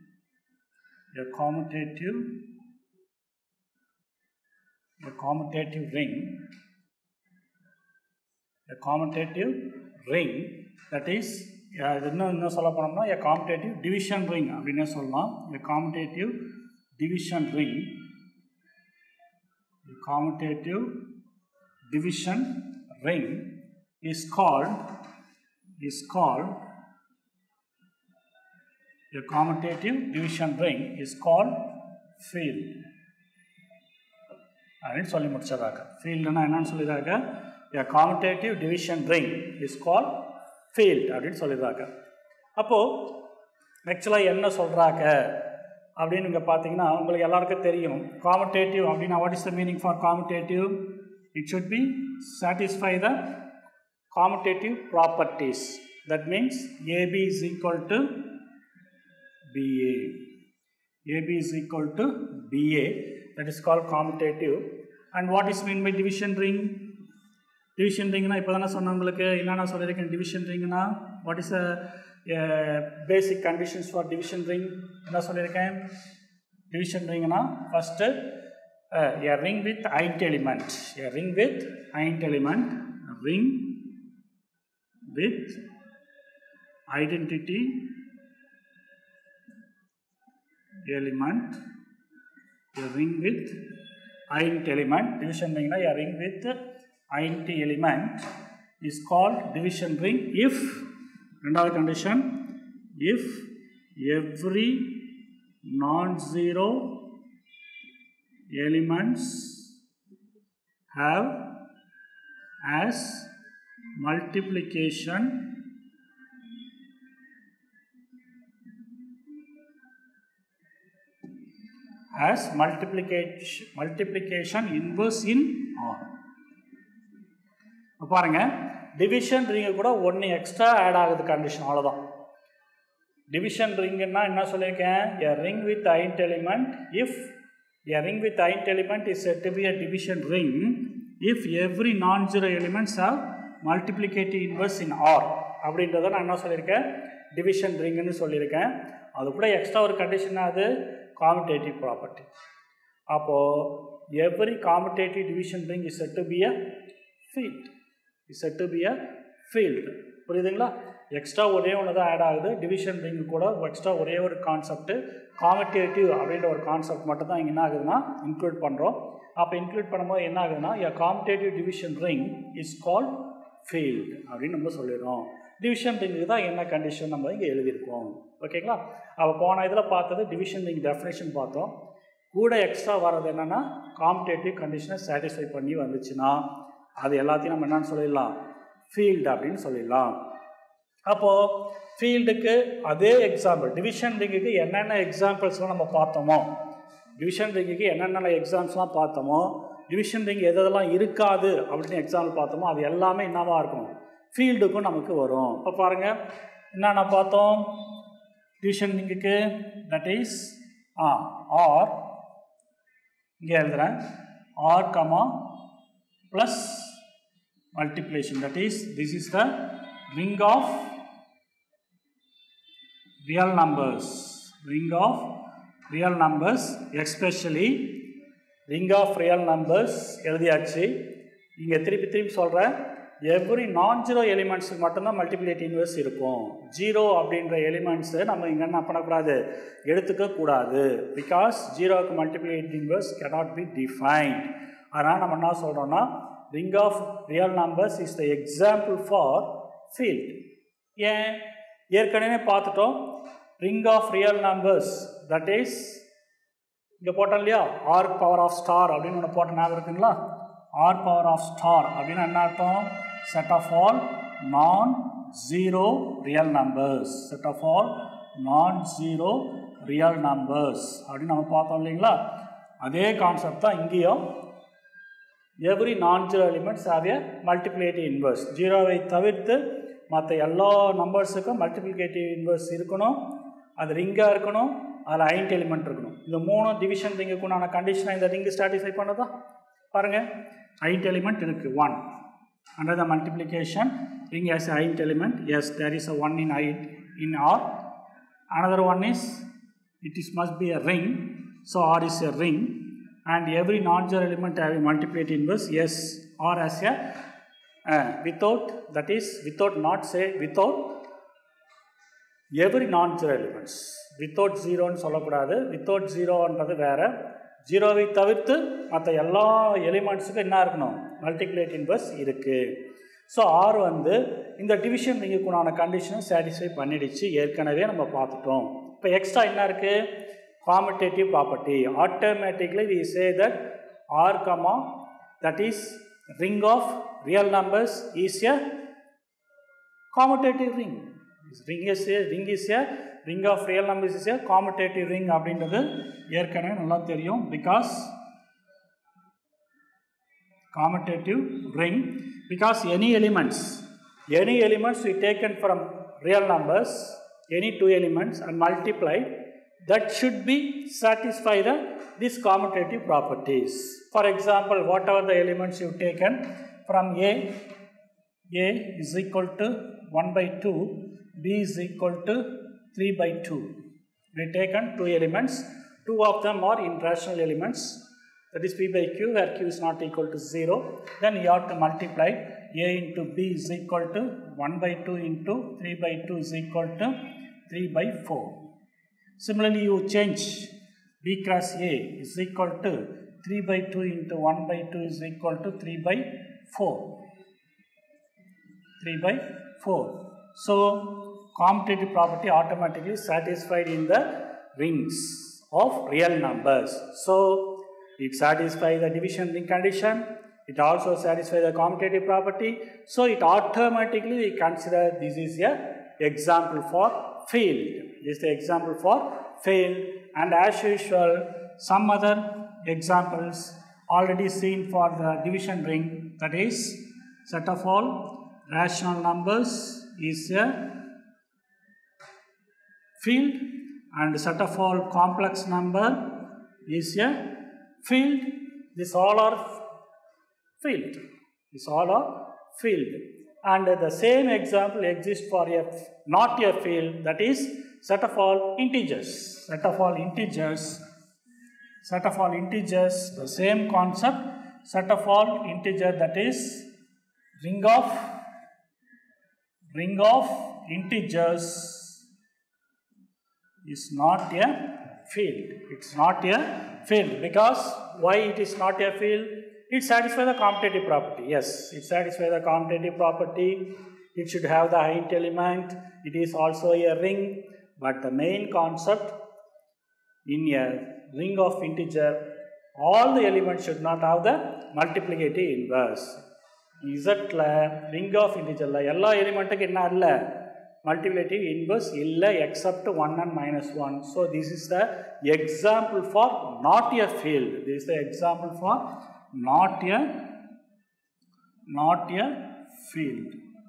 that is இன்னும் சொல்ல போனோம்னா எ காமுடேட்டிவ் டிவிஷன் ரிங் அப்படின்னே சொல்லலாம். A commutative division ring is called a commutative division ring is called field. அப்படின்னு சொல்லி முடிச்சிடறாங்க. ஃபீல்டுனா என்னன்னு சொல்லிடுறாங்க, a commutative division ring is called field அப்படின்னு சொல்லிடுறாங்க. அப்போது ஆக்சுவலாக என்ன சொல்கிறாங்க அப்படின்னு நீங்கள் பார்த்தீங்கன்னா உங்களுக்கு எல்லாருக்கும் தெரியும். காமுடேட்டிவ் அப்படின்னா what is the meaning for commutative? It should be satisfy the commutative properties. That means AB is equal to BA. That is called commutative. And what is meant by division ring? Division ring na ipo dana sonna ungalku enna sollirukken. Division ring na what is the basic conditions for division ring? Enna sollirukken? Division ring na first a ring with int element. Ring with identity element. Division ring na a ring with int element is called division ring if another condition, if every non-zero elements have as multiplication inverse in R. பாருங்க division ring கூட ஒன்று extra add ஆகுது condition, அவ்வளோதான். Division ரிங்குன்னா என்ன சொல்லியிருக்கேன்? a ring with int element if a ring with int element is said to be a division ring if every non-zero elements have multiplicative inverse in R. அப்படின்றத நான் என்ன சொல்லியிருக்கேன்? Division ரிங்குன்னு சொல்லியிருக்கேன். அது கூட எக்ஸ்ட்ரா ஒரு கண்டிஷன் அது commutative property. அப்போது every commutative division ring is said to be a field. புரியுதுங்களா? எக்ஸ்ட்ரா ஒரே ஒன்று தான் ஆட் ஆகுது. டிவிஷன் ரிங்கு கூட எக்ஸ்ட்ரா ஒரே ஒரு கான்செப்ட் காமுடேட்டிவ் அப்படின்ற ஒரு கான்செப்ட் மட்டும் தான் இங்கே என்ன ஆகுதுன்னா இன்க்ளூட் பண்ணுறோம். அப்போ இன்க்ளூட் பண்ணும்போது என்ன ஆகுதுன்னா a commutative division ring is called field அப்படின்னு நம்ம சொல்லிடுறோம். டிவிஷன் ரிங்குக்கு தான் என்ன கண்டிஷன் நம்ம இங்கே எழுதியிருக்கோம். ஓகேங்களா? அப்போ போன இதில் பார்த்தது டிவிஷன் ரிங் டெஃபினேஷன் பார்த்தோம். கூட எக்ஸ்ட்ரா வர்றது என்னென்னா காம்படேட்டிவ் கண்டிஷனை சாட்டிஸ்ஃபை பண்ணி வந்துச்சுன்னா அது எல்லாத்தையும் நம்ம என்னென்னு சொல்லிடலாம்? ஃபீல்டு அப்படின்னு சொல்லிடலாம். அப்போது ஃபீல்டுக்கு அதே எக்ஸாம்பிள் டிவிஷன் ரிங்குக்கு என்னென்ன எக்ஸாம்பிள்ஸ்லாம் நம்ம பார்த்தோமோ, டிவிஷன் ரிங்குக்கு என்னென்ன எக்ஸாம்பிள்ஸ்லாம் பார்த்தோமோ, டிவிஷன் ரிங் எதெல்லாம் இருக்காது அப்படின்னு எக்ஸாம்பிள் பார்த்தோமோ அது எல்லாமே என்னவா இருக்கும்? ஃபீல்டுக்கும் நமக்கு வரும். இப்போ பாருங்கள் என்னென்ன பார்த்தோம் டிவிஷன் ரிங்குக்கு. தட் இஸ் ஆர், இங்கே எழுதுகிறேன், R comma plus multiplication. That is this is the ring of real numbers, especially ring of real numbers எழுதியாச்சு. இங்கே திருப்பி சொல்கிறேன், எவ்ரி நான் ஜீரோ எலிமெண்ட்ஸுக்கு மட்டும்தான் மல்டிப்ளிகேட்டிவ் இன்வெர்ஸ் இருக்கும். ஜீரோ அப்படின்ற எலிமெண்ட்ஸை நம்ம இங்கே என்ன பண்ணக்கூடாது, எடுத்துக்கக்கூடாது. பிகாஸ் ஜீரோவுக்கு multiplicative inverse cannot be defined. அதனால் நம்ம என்ன சொல்கிறோன்னா ring of real numbers is the example for field. ஏன் ஏற்கனவே பார்த்துட்டோம். ring of real numbers, that is இங்கே போட்டோம் இல்லையா, r பவர் ஆஃப் ஸ்டார் அப்படின்னு ஒன்று போட்ட ஞாபகம் இருக்குங்களா. r பவர் ஆஃப் ஸ்டார் அப்படின்னா என்ன அர்த்தம், set of all non zero real numbers, set of all non zero real numbers அப்படின்னு நம்ம பார்த்தோம் இல்லைங்களா. அதே கான்செப்ட் தான் இங்கேயும். Every non zero elements have a multiplicative inverse. ஜீரோவை தவிர்த்து மற்ற எல்லா நம்பர்ஸுக்கும் மல்டிப்ளிகேட்டிவ் இன்வெர்ஸ் இருக்கணும். அது ரிங்காக இருக்கணும், அதில் ஐண்ட் எலிமெண்ட் இருக்கணும். இந்த மூணு டிவிஷன் ரிங்குக்குண்டான கண்டிஷனை இந்த ரிங்கு சாட்டிஸ்ஃபை பண்ணதா பாருங்கள். ஐண்ட் எலிமெண்ட் இருக்குது 1. Under the multiplication ring has a int element. Yes, there is a 1 in R. Another one is must be a ring. So R is a ring. And every non-zero element have a multiplicative inverse. Yes, R has a without, that is without, not say without every non-zero elements. Without zero ன்னு சொல்லக்கூடாது. without zeroன்றது வேறு. ஜீரோவை தவிர்த்து மற்ற எல்லா எலிமெண்ட்ஸுக்கும் என்ன இருக்கணும், மல்டிப்ளிகேட்டிவ் இன்வெர்ஸ் இருக்குது. ஸோ ஆர் வந்து இந்த டிவிஷன் ரிங்குக்குண்டான கண்டிஷனை சாட்டிஸ்ஃபை பண்ணிடுச்சு, ஏற்கனவே நம்ம பார்த்துட்டோம். இப்போ எக்ஸ்ட்ரா என்ன இருக்குது, commutative property. Automatically we say that R comma, that is ring of real numbers, is a commutative ring. Ring is a ring of real numbers is a commutative ring அப்படின்றது ஏற்கனவே நல்லா தெரியும். Because commutative ring, because any elements we taken from real numbers, any two elements and multiplied, that should be satisfy these commutative properties. For example, whatever the elements you taken from A is equal to 1 by 2, B is equal to 3 by 2. We taken two elements, two of them are irrational elements, that is P by Q, where Q is not equal to 0. Then you have to multiply A into B is equal to 1 by 2 into 3 by 2 is equal to 3 by 4. Similarly, you change B cross A is equal to 3 by 2 into 1 by 2 is equal to 3 by 4. 3 by 4. So, commutative property automatically satisfied in the rings of real numbers. So, it satisfies the division ring condition. It also satisfies the commutative property. So, it automatically we consider this is a example for field. This is the example for field. And as usual, some other examples already seen for the division ring, that is set of all rational numbers is a field, and set of all complex number is a field. This all are field. This all are field. And the same example exists for a not a field, that is set of all integers. Set of all integers. Set of all integers, the same concept. Set of all integer, that is ring of integers is not a field. It's not a field. Because why it is not a field? It satisfies the commutative property. Yes, it satisfies the commutative property. It should have the int element. It is also a ring. But the main concept in a ring of integer, all the elements should not have the multiplicative inverse. Z-ல ring of integerல எல்லா எலிமெண்ட்டுக்கு என்ன இல்லை, multiplicative inverse இல்லை, except 1 and minus 1. So this is the example for not a field. This is the example for not a field.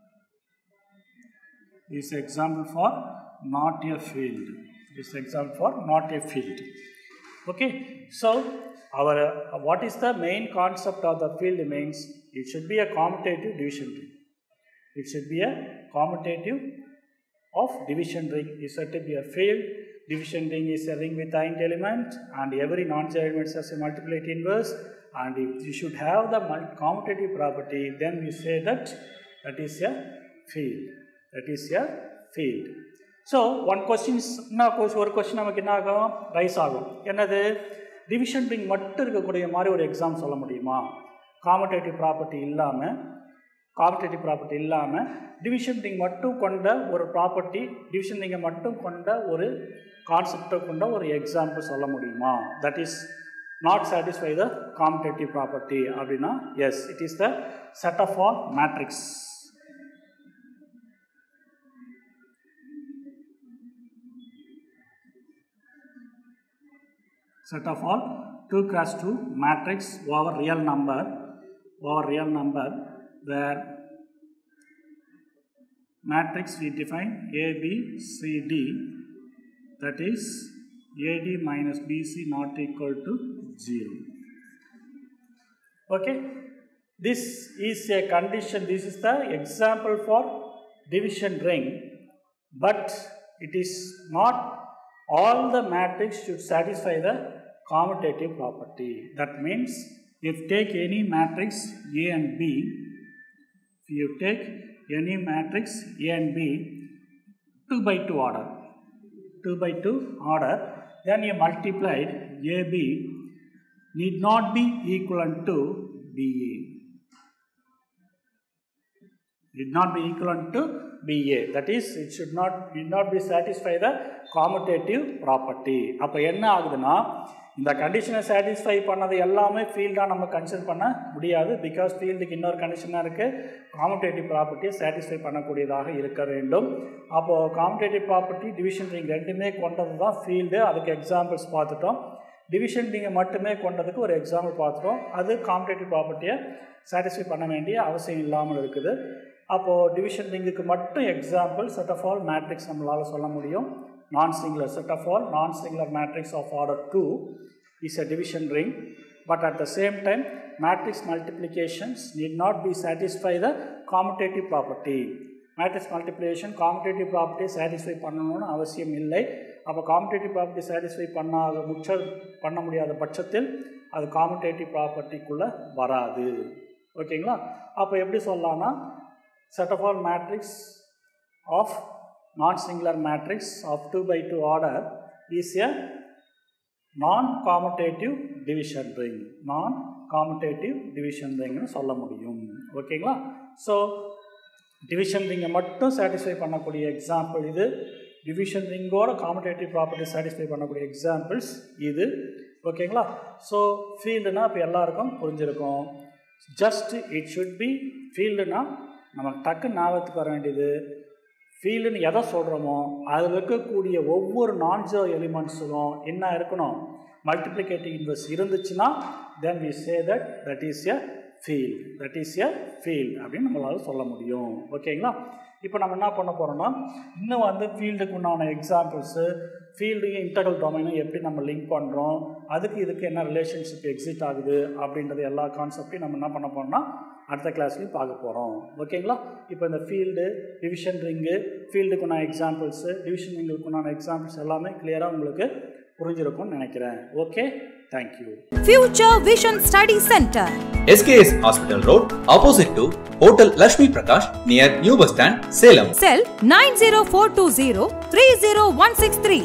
This is example for not a field. This is example for not a field. Okay, so our what is the main concept of the field means it should be a commutative division ring. It should be a commutative of division ring. Is said to be a field. Division ring is a ring with int element, and every non-zero element has a multiplicative inverse. And if you should have the commutative property, then we say that that is a field. That is a field. So one question is ஒரு question நமக்கு என்ன ஆகும் rice ஆகும். என்னது division ring மட்டும் இருக்கக்கூடிய மாதிரி ஒரு எக்ஸாம் சொல்ல முடியுமா? காம்படேட்டிவ் ப்ராப்பர்ட்டி இல்லாமல் டிவிஷன் ரிங் மட்டும் கொண்ட ஒரு ப்ராப்பர்ட்டி, டிவிஷன் ரிங்கை மட்டும் கொண்ட ஒரு கான்செப்டை கொண்ட ஒரு எக்ஸாம்பிள் சொல்ல முடியுமா? That is not satisfy the commutative property அப்படின்னா yes, it is the set of all matrix. Set of all 2 cross 2 matrix over real number where matrix we define A, B, C, D, that is AD minus BC not equal to 0. Okay, this is a condition, this is the example for division ring, but it is not all the matrix should satisfy the commutative property. That means if take any matrix A and B, if you take any matrix A and B 2 by 2 order, then you multiplied AB need not be equivalent to BA. Did not be equivalent to BA. That is, it should not be satisfy the commutative property. அப்போ என்ன ஆகுதுன்னா இந்த கண்டிஷனை satisfy பண்ணது எல்லாமே ஃபீல்டாக நம்ம consider பண்ண முடியாது. பிகாஸ் ஃபீல்டுக்கு இன்னொரு கண்டிஷனாக இருக்குது, காம்படேட்டிவ் ப்ராப்பர்ட்டியை சாட்டிஸ்ஃபை பண்ணக்கூடியதாக இருக்க வேண்டும். அப்போது காம்படேட்டிவ் ப்ராப்பர்ட்டி டிவிஷன் ரிங் ரெண்டுமே கொண்டது தான் ஃபீல்டு. அதுக்கு எக்ஸாம்பிள்ஸ் பார்த்துட்டோம். டிவிஷன் ரிங்கை மட்டுமே கொண்டதுக்கு ஒரு எக்ஸாம்பிள் பார்த்துட்டோம். அது காம்படேட்டிவ் ப்ராப்பர்ட்டியை சாட்டிஸ்ஃபை பண்ண வேண்டிய அவசியம் இல்லாமல் இருக்குது. அப்போது டிவிஷன் ரிங்குக்கு மட்டும் example set of all matrix நம்மளால் சொல்ல முடியும். Non singular set of all non singular matrix of order 2 is a division ring, but at the same time matrix multiplications need not be satisfy the commutative property. Matrix multiplication commutative property satisfy பண்ணணும்னு அவசியம் இல்லை. அப்போ commutative property satisfy பண்ண முடியாத பட்சத்தில் அது commutative ப்ராப்பர்ட்டிக்குள்ளே வராது. ஓகேங்களா? அப்போ எப்படி சொல்லலாம்னா set of all matrix of non-singular matrix of 2 by 2 order is a non-commutative division ring. Non-commutative division ring சொல்ல முடியும். ஓகேங்களா? ஸோ டிவிஷன் ரிங்கை மட்டும் சாட்டிஸ்ஃபை பண்ணக்கூடிய எக்ஸாம்பிள் இது. டிவிஷன் ரிங்கோட காம்படேட்டிவ் ப்ராப்பர்ட்டி சாட்டிஸ்ஃபை பண்ணக்கூடிய எக்ஸாம்பிள்ஸ் இது. ஓகேங்களா? ஸோ ஃபீல்டுனா இப்போ எல்லாருக்கும் புரிஞ்சிருக்கும். ஜஸ்ட் இட் ஷுட் பி ஃபீல்டுனா நமக்கு டக்குன்னு ஞாபகத்துக்கு வர வேண்டியது, ஃபீல்டுன்னு எதை சொல்கிறோமோ அதில் இருக்கக்கூடிய ஒவ்வொரு நான்-ஜீரோ எலிமெண்ட்ஸும் என்ன இருக்கணும், மல்டிப்ளிகேட்டிவ் இன்வெர்ஸ் இருந்துச்சுன்னா then we say that is a field. That is a field அப்படின்னு நம்மளால் சொல்ல முடியும். ஓகேங்களா? இப்போ நம்ம என்ன பண்ண போகிறோம்னா இன்னும் ஃபீல்டுக்கு உண்டான எக்ஸாம்பிள்ஸு, ஃபீல்டையும் இன்டெக்ரல் டொமைனும் எப்படி நம்ம லிங்க் பண்ணுறோம், அதுக்கு இதுக்கு என்ன ரிலேஷன்ஷிப் எக்ஸிட் ஆகுது அப்படின்றது எல்லா கான்செப்டையும் நம்ம என்ன பண்ண போகிறோம்னா அடுத்த கிளாஸ்லையும் பார்க்க போகிறோம். ஓகேங்களா? இப்போ இந்த ஃபீல்டு, டிவிஷன் ரிங்கு, ஃபீல்டுக்குண்டான எக்ஸாம்பிள்ஸு, டிவிஷன் ரிங்குக்குண்டான எக்ஸாம்பிள்ஸ் எல்லாமே கிளியராக உங்களுக்கு புரிஞ்சிருக்கும்னு நினைக்கிறேன். Okay, thank you. Future Vision Study Center, SKS Hospital Road, opposite to Hotel Lakshmi Prakash, near New Bus Stand, Salem. Cell 90420 30163.